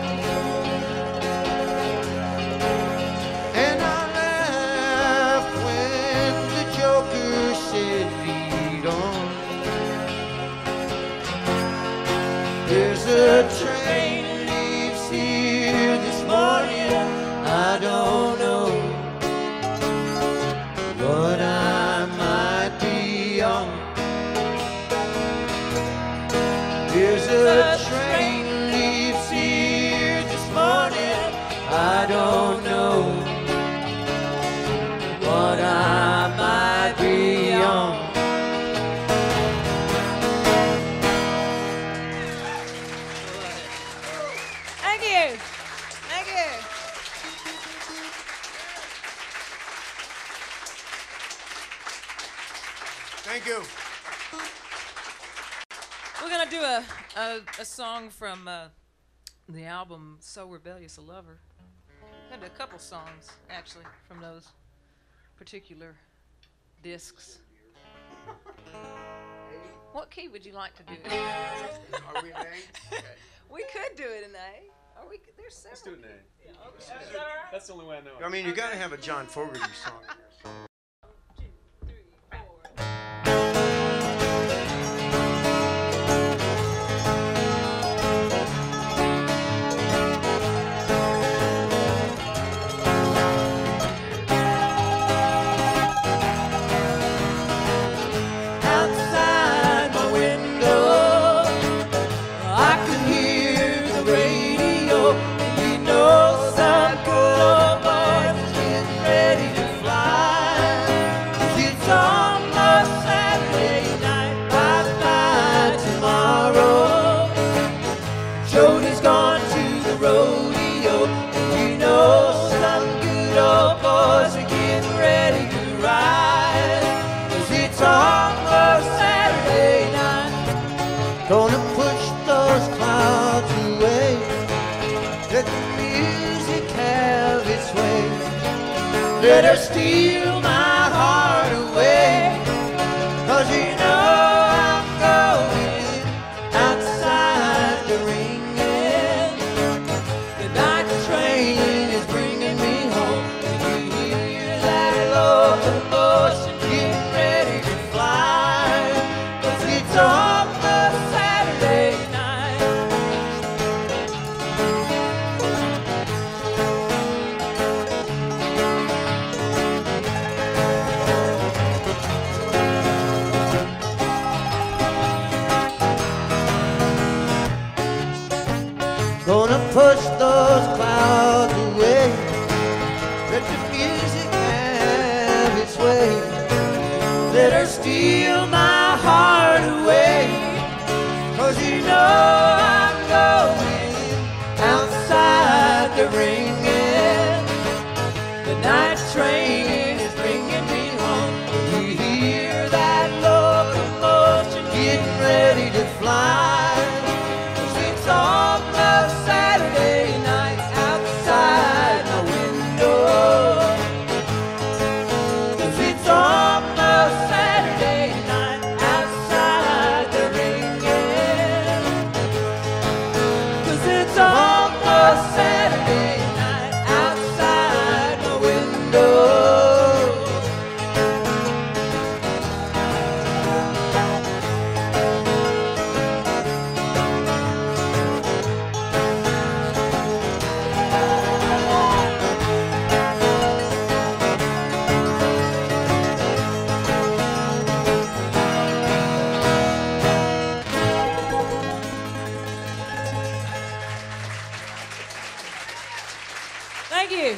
and I laughed when the joker said lead on. There's a train leaves here this morning, I don't know what I might be on. There's a train leaves here this morning, I don't know what I might be on. Thank you. Thank you. Thank you. We're gonna do a a, a song from uh, the album "So Rebellious a Lover." And a couple songs actually from those particular discs. What key would you like to do it? Are we A? We could do it in A. Or we could, there's several. Let's do it in A. Yeah, okay. Is that all right? That's the only way I know it. I mean, you gotta have a John Fogerty song. Outside my window, I can hear the radio, and you know some good old boys is getting ready to fly. 'Cause it's almost Saturday night, bye-bye tomorrow. Jody's gone to the rodeo, and you know some good old boys are getting ready to ride. 'Cause it's almost Saturday night. Gonna push those clouds away, let the music have its way. Let her steal my heart away. 'Cause you know I'm going outside the ringing. The night train is bringing me home. And you hear that locomotion getting ready to fly. 'Cause it's almost Saturday night. Gonna push those clouds away, let the music have its way. Let her steal my heart away. 'Cause you know I'm going outside the ringing. The night train is bringing me home. You hear that locomotion getting ready to fly. 'Cause it's almost Saturday night outside my window. 'Cause it's almost Saturday night outside the ringing. 'Cause it's almost Saturday night outside my window. Thank you.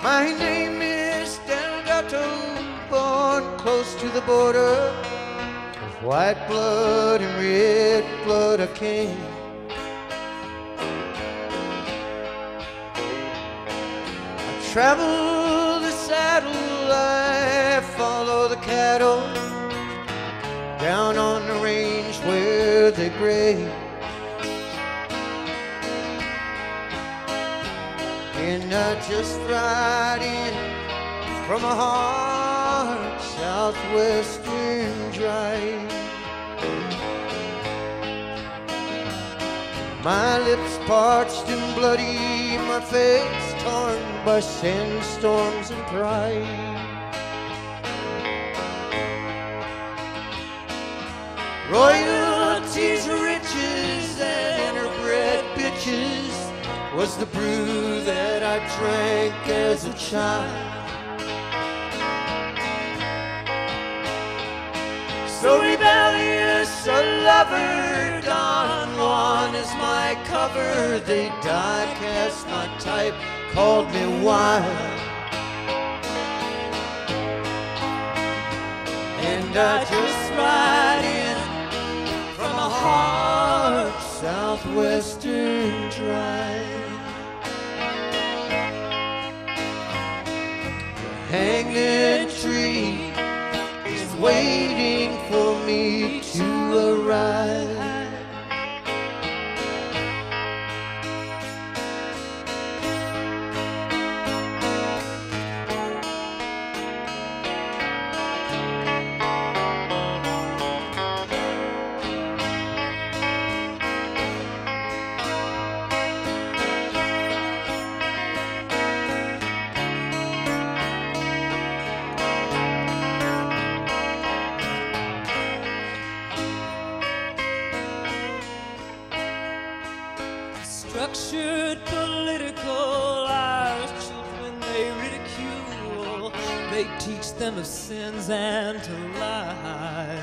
My name is Delgato, born close to the border. With white blood and red blood I came. I travel the saddle, I follow the cattle down on the range where they graze. And I just ride in from a hard southwestern drive. My lips parched and bloody, my face torn by sandstorms and pride. Royalties, riches, and interbred bitches was the brew that I drank as a child. So rebellious a lover, Don Juan is my cover. They die-cast my type, called me wild. And I just ride in from a hard southwestern drive. The hanging tree is waiting for me to arrive. Structured political Irish children they ridicule. They teach them of sins and to lie.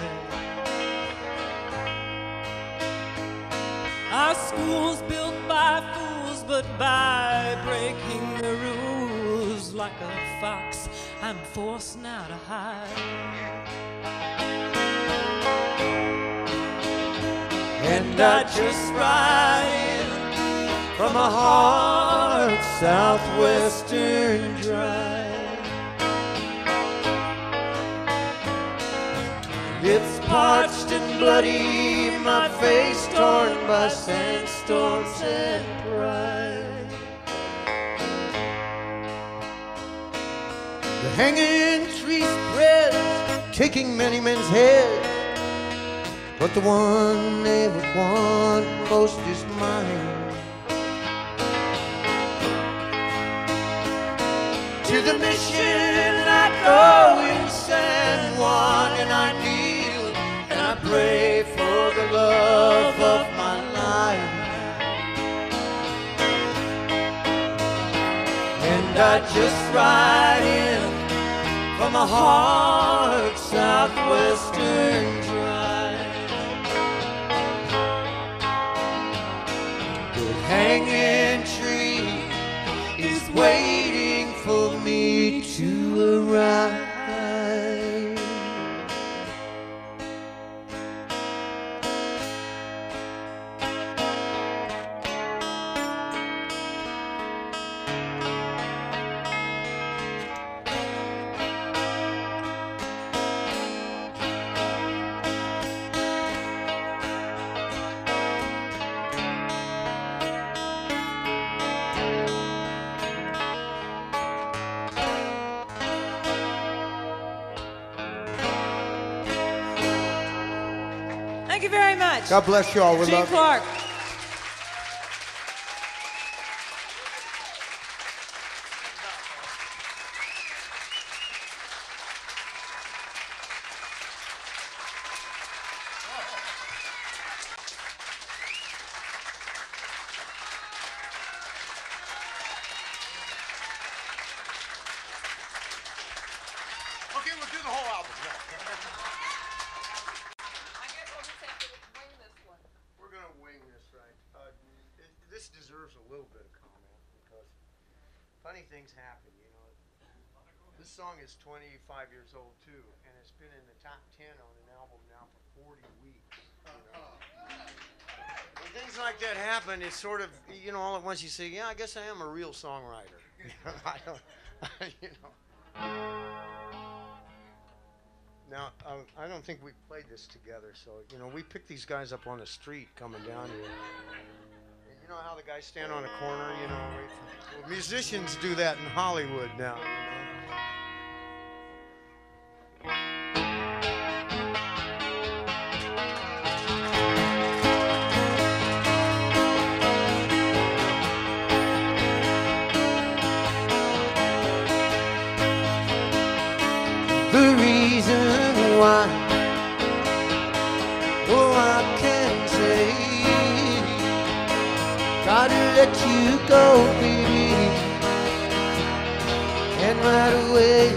Our schools built by fools, but by breaking the rules. Like a fox, I'm forced now to hide. And I just ride in from a hard southwestern drive. Lips parched and bloody, my face torn by sandstorms and pride. The hanging tree spreads, taking many men's heads, but the one they would want most is mine. To the mission I go in San Juan, and I kneel and I pray for the love of my life. And I just ride in from a hard southwestern drive. The hanging tree is waiting for me to arrive. Thank you very much. God bless you all. We Gene love you. Clark. Okay, we'll do the whole album. Yeah. I guess we'll just have to wing this one. We're gonna wing this, right? Uh, it, this deserves a little bit of comment because funny things happen. You know, this song is twenty-five years old too, and it's been in the top ten on an album now for forty weeks. You know? When things like that happen, it's sort of, you know, all at once you say, yeah, I guess I am a real songwriter. I don't, you know. Now, uh, I don't think we played this together, so, you know, we picked these guys up on the street coming down here. And you know how the guys stand on a corner, you know? Well, musicians do that in Hollywood now, you know? The reason why, oh, I can't say. Gotta let you go, baby, and right away.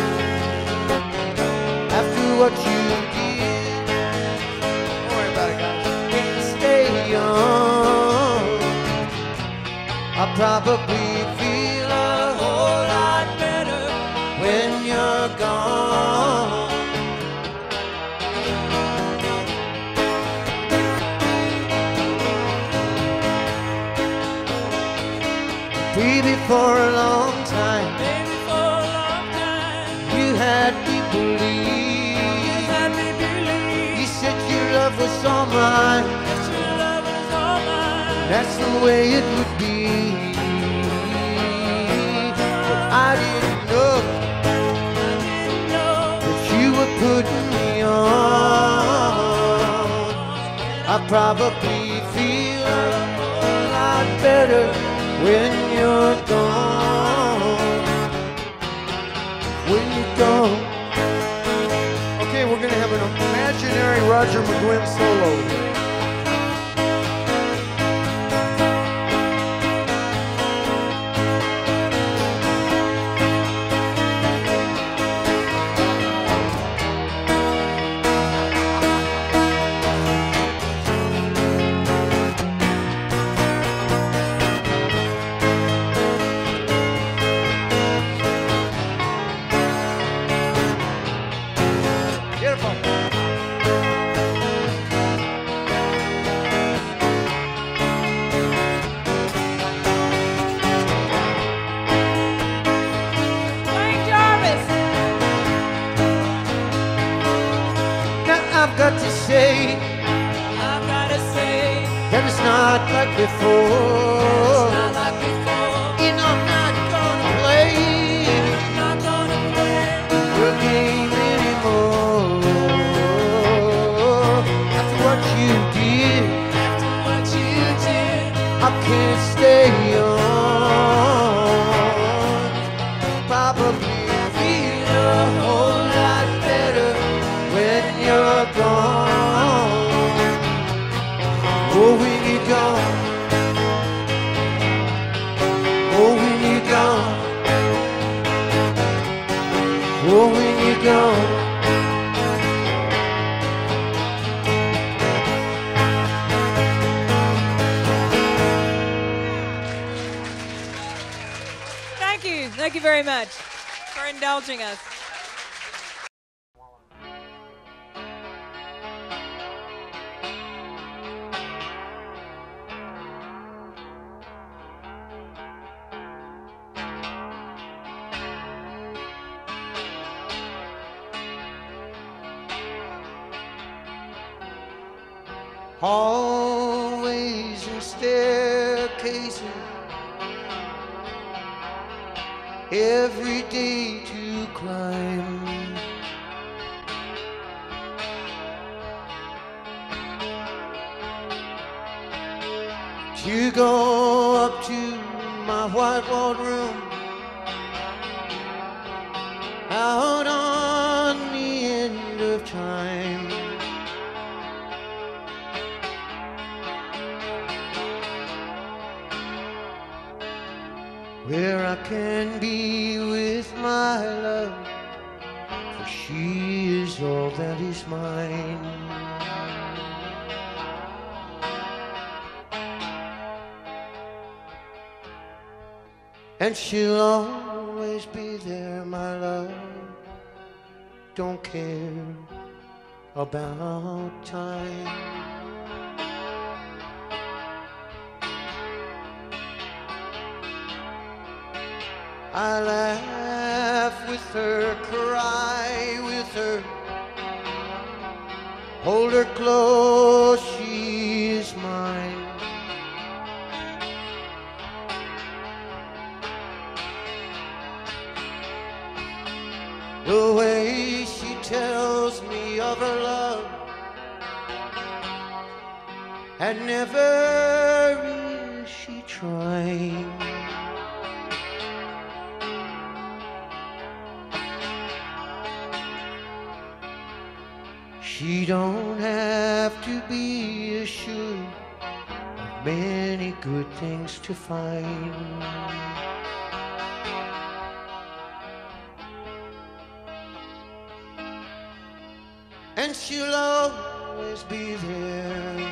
After what you did, don't worry about it, guys. Can't stay young. I probably feel a whole lot better when you're gone. Baby, for a long time, Baby, for a long time, you had me believe. you had me believe You said your love was all mine. that your love was all mine. That's the way it would be. But I didn't know I didn't know that you were putting me on. I probably feel a whole lot better when you're gone. When you're gone. Okay, we're going to have an imaginary Roger McGuinn solo. Beautiful. Wayne Jarvis. Now I've got to say I've gotta say, that it's not like before. not like before. And I'm not gonna play Not gonna play your game anymore. After what you did, after what you did. I can't stay on. Probably feel a whole lot better when you're gone. Oh, when you're gone. Oh, when you're gone. Oh, when you're gone. Thank you. Thank you very much for indulging us. Hallways and staircases, every day to climb. To go up to my white-walled room, out on the end of time. Where I can be with my love, for she is all that is mine. And she'll always be there, my love don't care about time. I laugh with her, cry with her, hold her close, she is mine. The way she tells me of her love, and never is she trying. She don't have to be assured of many good things to find. And she'll always be there.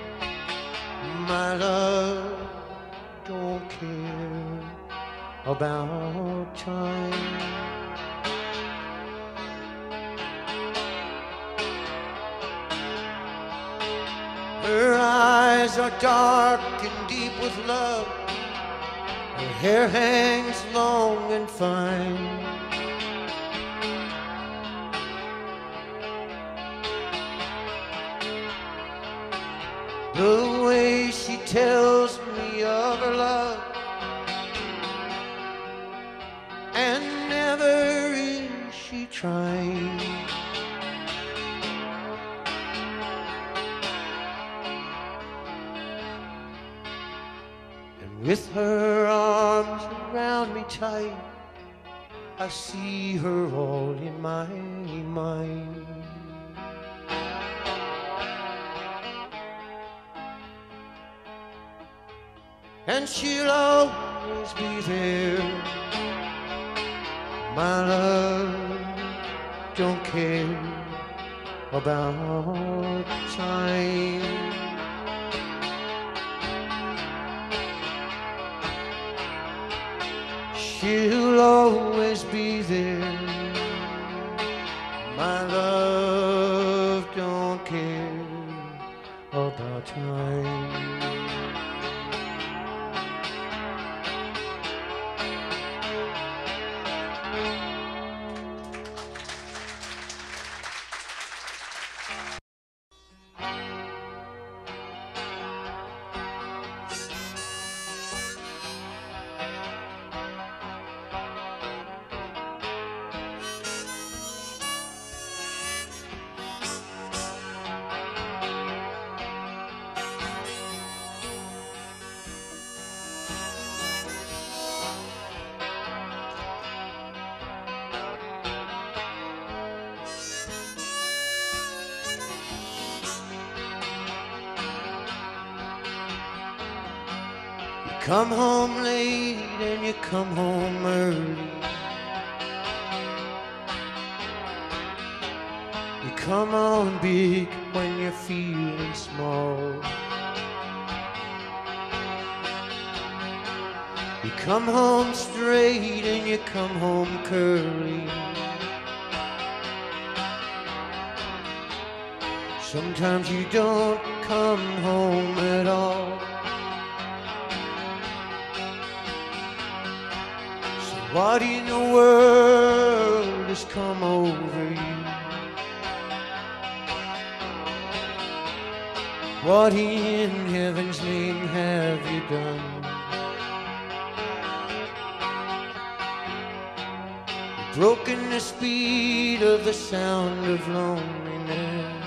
My love don't care about time. Her eyes are dark and deep with love. Her hair hangs long and fine. The way she tells me of her love, and never is she trying. And with her arms around me tight, I see her all in my mind. And she'll always be there. My love don't care about time. She'll always be there. My love don't care about time. Come home late and you come home early. You come on big when you're feeling small. You come home straight and you come home curly. Sometimes you don't come home at all. What in the world has come over you? What in heaven's name have you done? You've broken the speed of the sound of loneliness.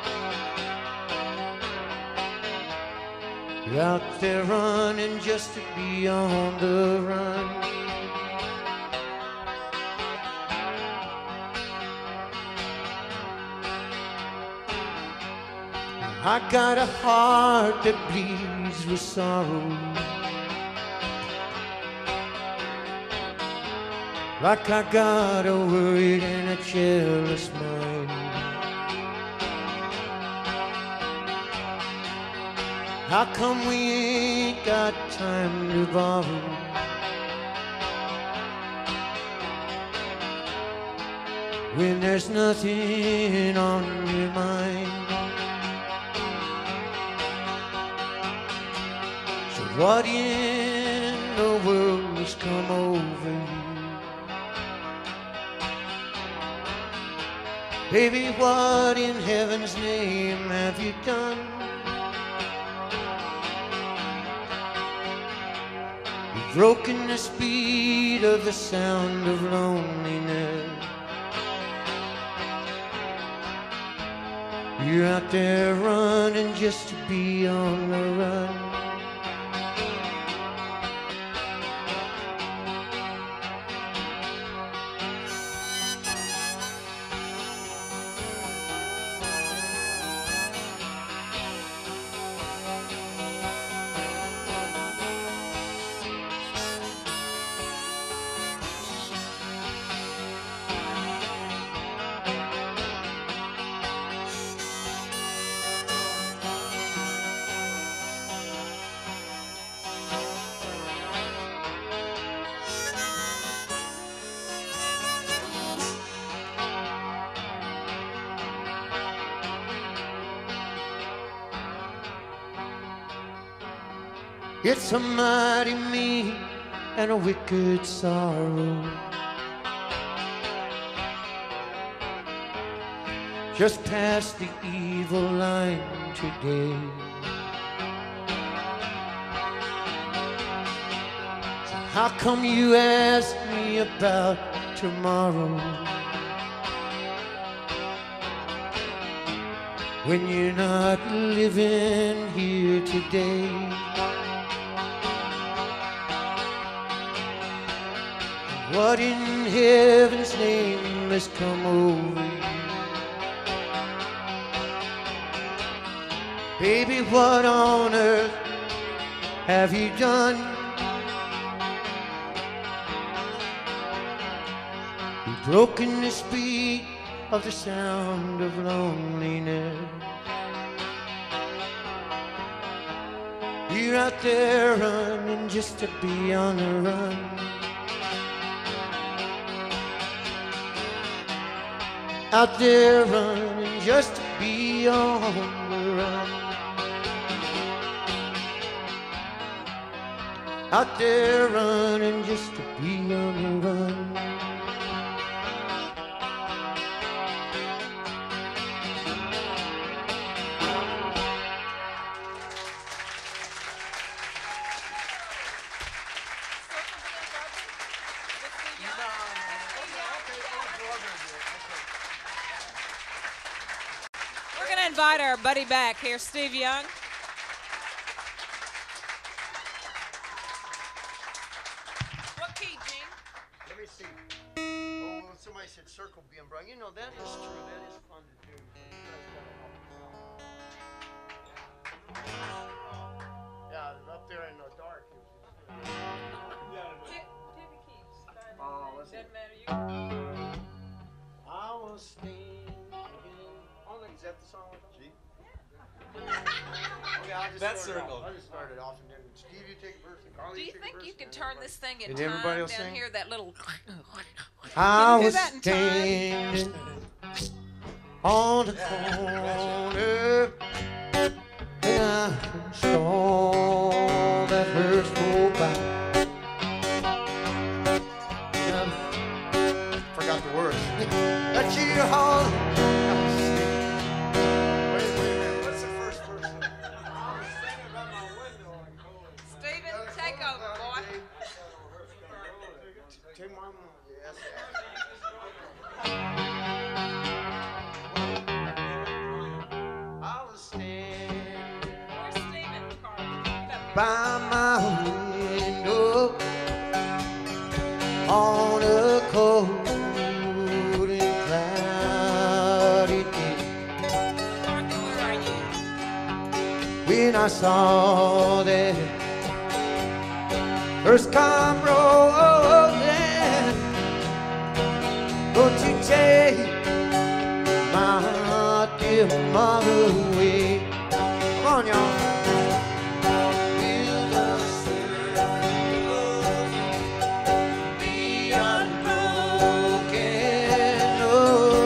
You're out there running just to be on the run. I got a heart that bleeds with sorrow, like I got a worried and a jealous mind. How come we ain't got time to borrow? when there's nothing on your mind. So what in the world has come over you? Baby, what in heaven's name have you done? You've broken the speed of the sound of loneliness. You're out there running just to be on the run. It's a mighty me and a wicked sorrow, just past the evil line today. So how come you ask me about tomorrow when you're not living here today? What in heaven's name has come over you? Baby, what on earth have you done? You've broken the speed of the sound of loneliness. You're out there running just to be on the run. Out there running just to be on the run. Out there running just to be on the run. Invite our buddy back here, Steve Young. What key, Gene? Let me see. Oh, well, somebody said circle being bright. You know, that is true. That is fun to do. Yeah, up there in the dark. Timmy Keys. Oh, let's see. Doesn't matter. You. I was standing. Oh, is that the song? G? Okay, I'll just That start it circle. off. I'll just start it off and then Steve, you take a verse and Carly, Do you take a think verse you and can then turn everybody- this thing in And time everybody down will sing? here? That little. I do was that in time? standing on the corner and I saw that hearse go by. And I forgot the words. That cheer hall. Wait, wait a minute. What's the first verse? I was singing about my window and going. Stephen, take over, boy. Take my mom. Yes. I was standing Where's Stephen, Carly? Get up here. by my window on a cold and cloudy day. Martha, where are you? When I saw that first come rolling, don't you take my dear mother away. Come on, y'all. Will the circle be unbroken? Oh,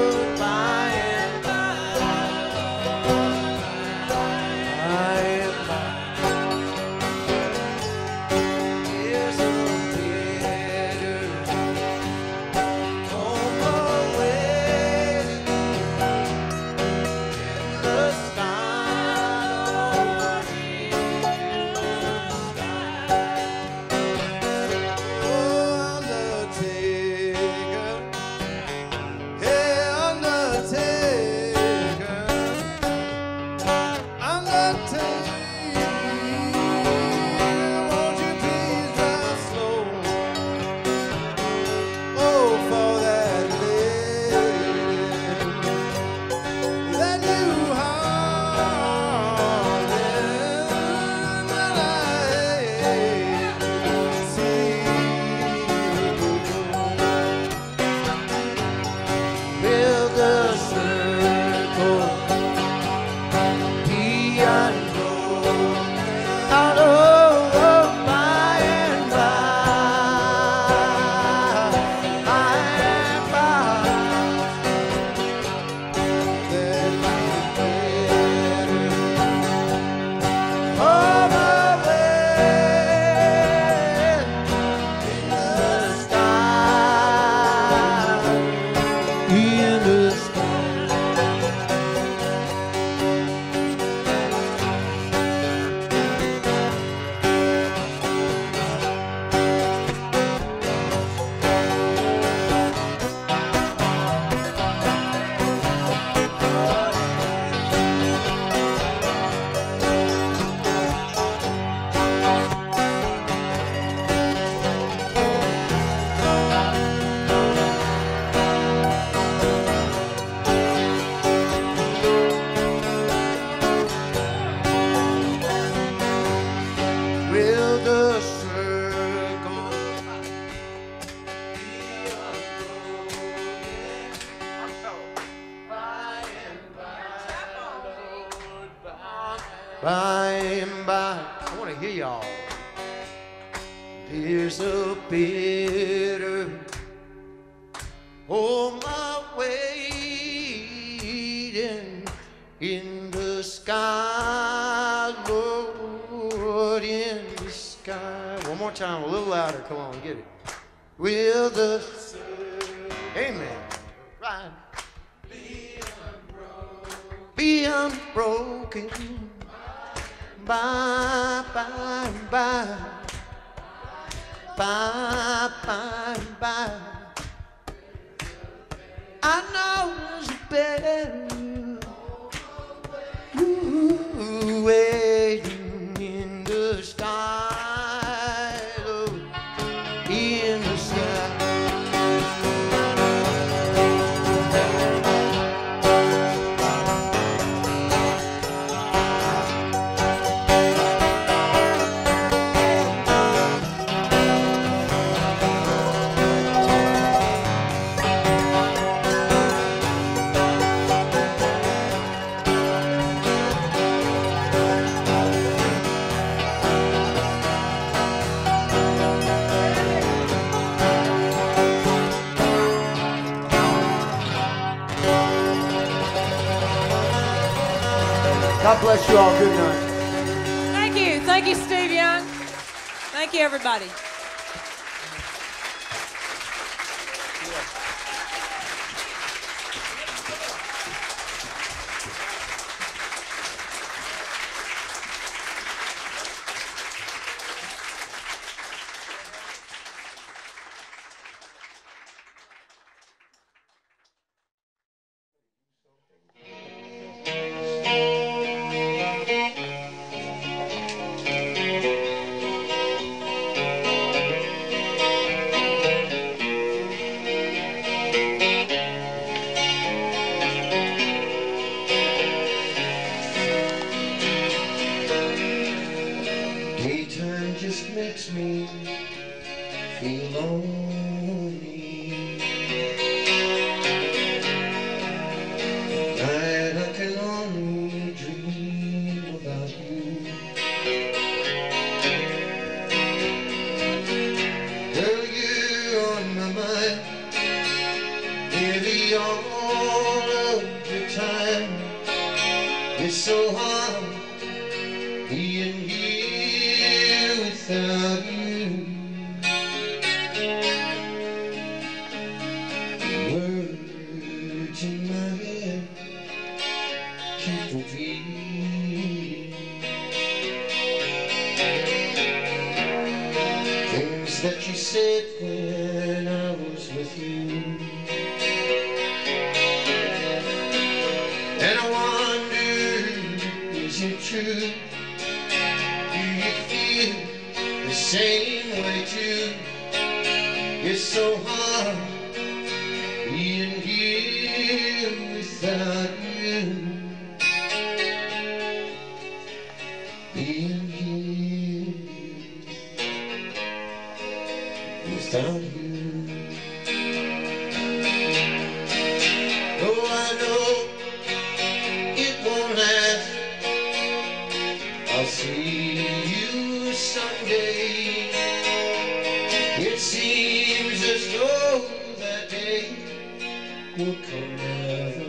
won't you please drive slow? Oh, for that lady that you hardly that I see. Build a circle beyond out of by and by, by and by. There'll be better on the way in the sky, in the sky. Will the circle be unbroken? By and by, Lord, by and by. I want to hear y'all. There's a bitter oh my waiting in the sky, Lord, in the sky. One more time, a little louder. Come on, get it. Will the amen right be unbroken by, by, by, by, by, by. I know there's a better ooh, waiting in the sky, Lord, in the sky. God bless you all. Good night. Thank you. Thank you, Steve Young. Thank you, everybody. Daytime just makes me feel lonely. Night I can only dream about you. Girl, you're on my mind nearly all of the time. It's so hard being here without you. Words in my head keep repeating things that you said when I was with you. And I wonder, is it true? Do you feel the same way too? It's so hard being here without you. Being here without you. Oh, I know it won't last. I'll see you someday. It seems as though that day will come never.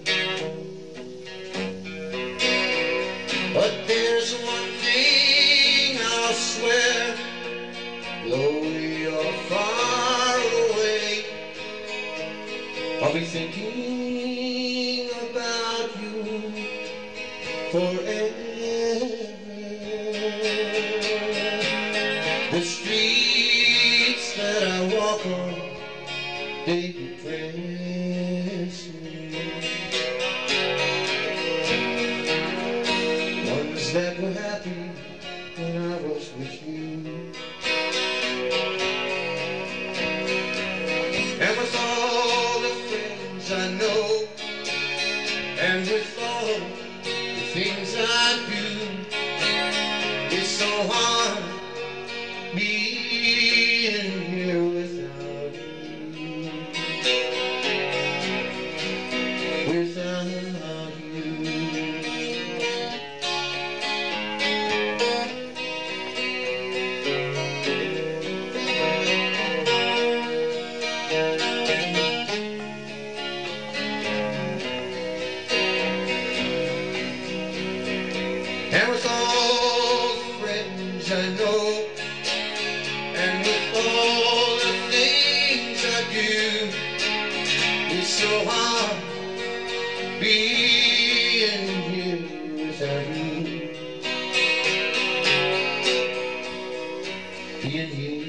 But there's one thing I'll swear, though you're far away, I'll be thinking about you forever. The streets that I walk on, they depress me. Ones that were happy when I was with you. And with all the friends I know, and with all the things I do, it's so hard being here without you. Without you. And with all the friends I know, and with all the things I do, it's so hard being here without you. Being here.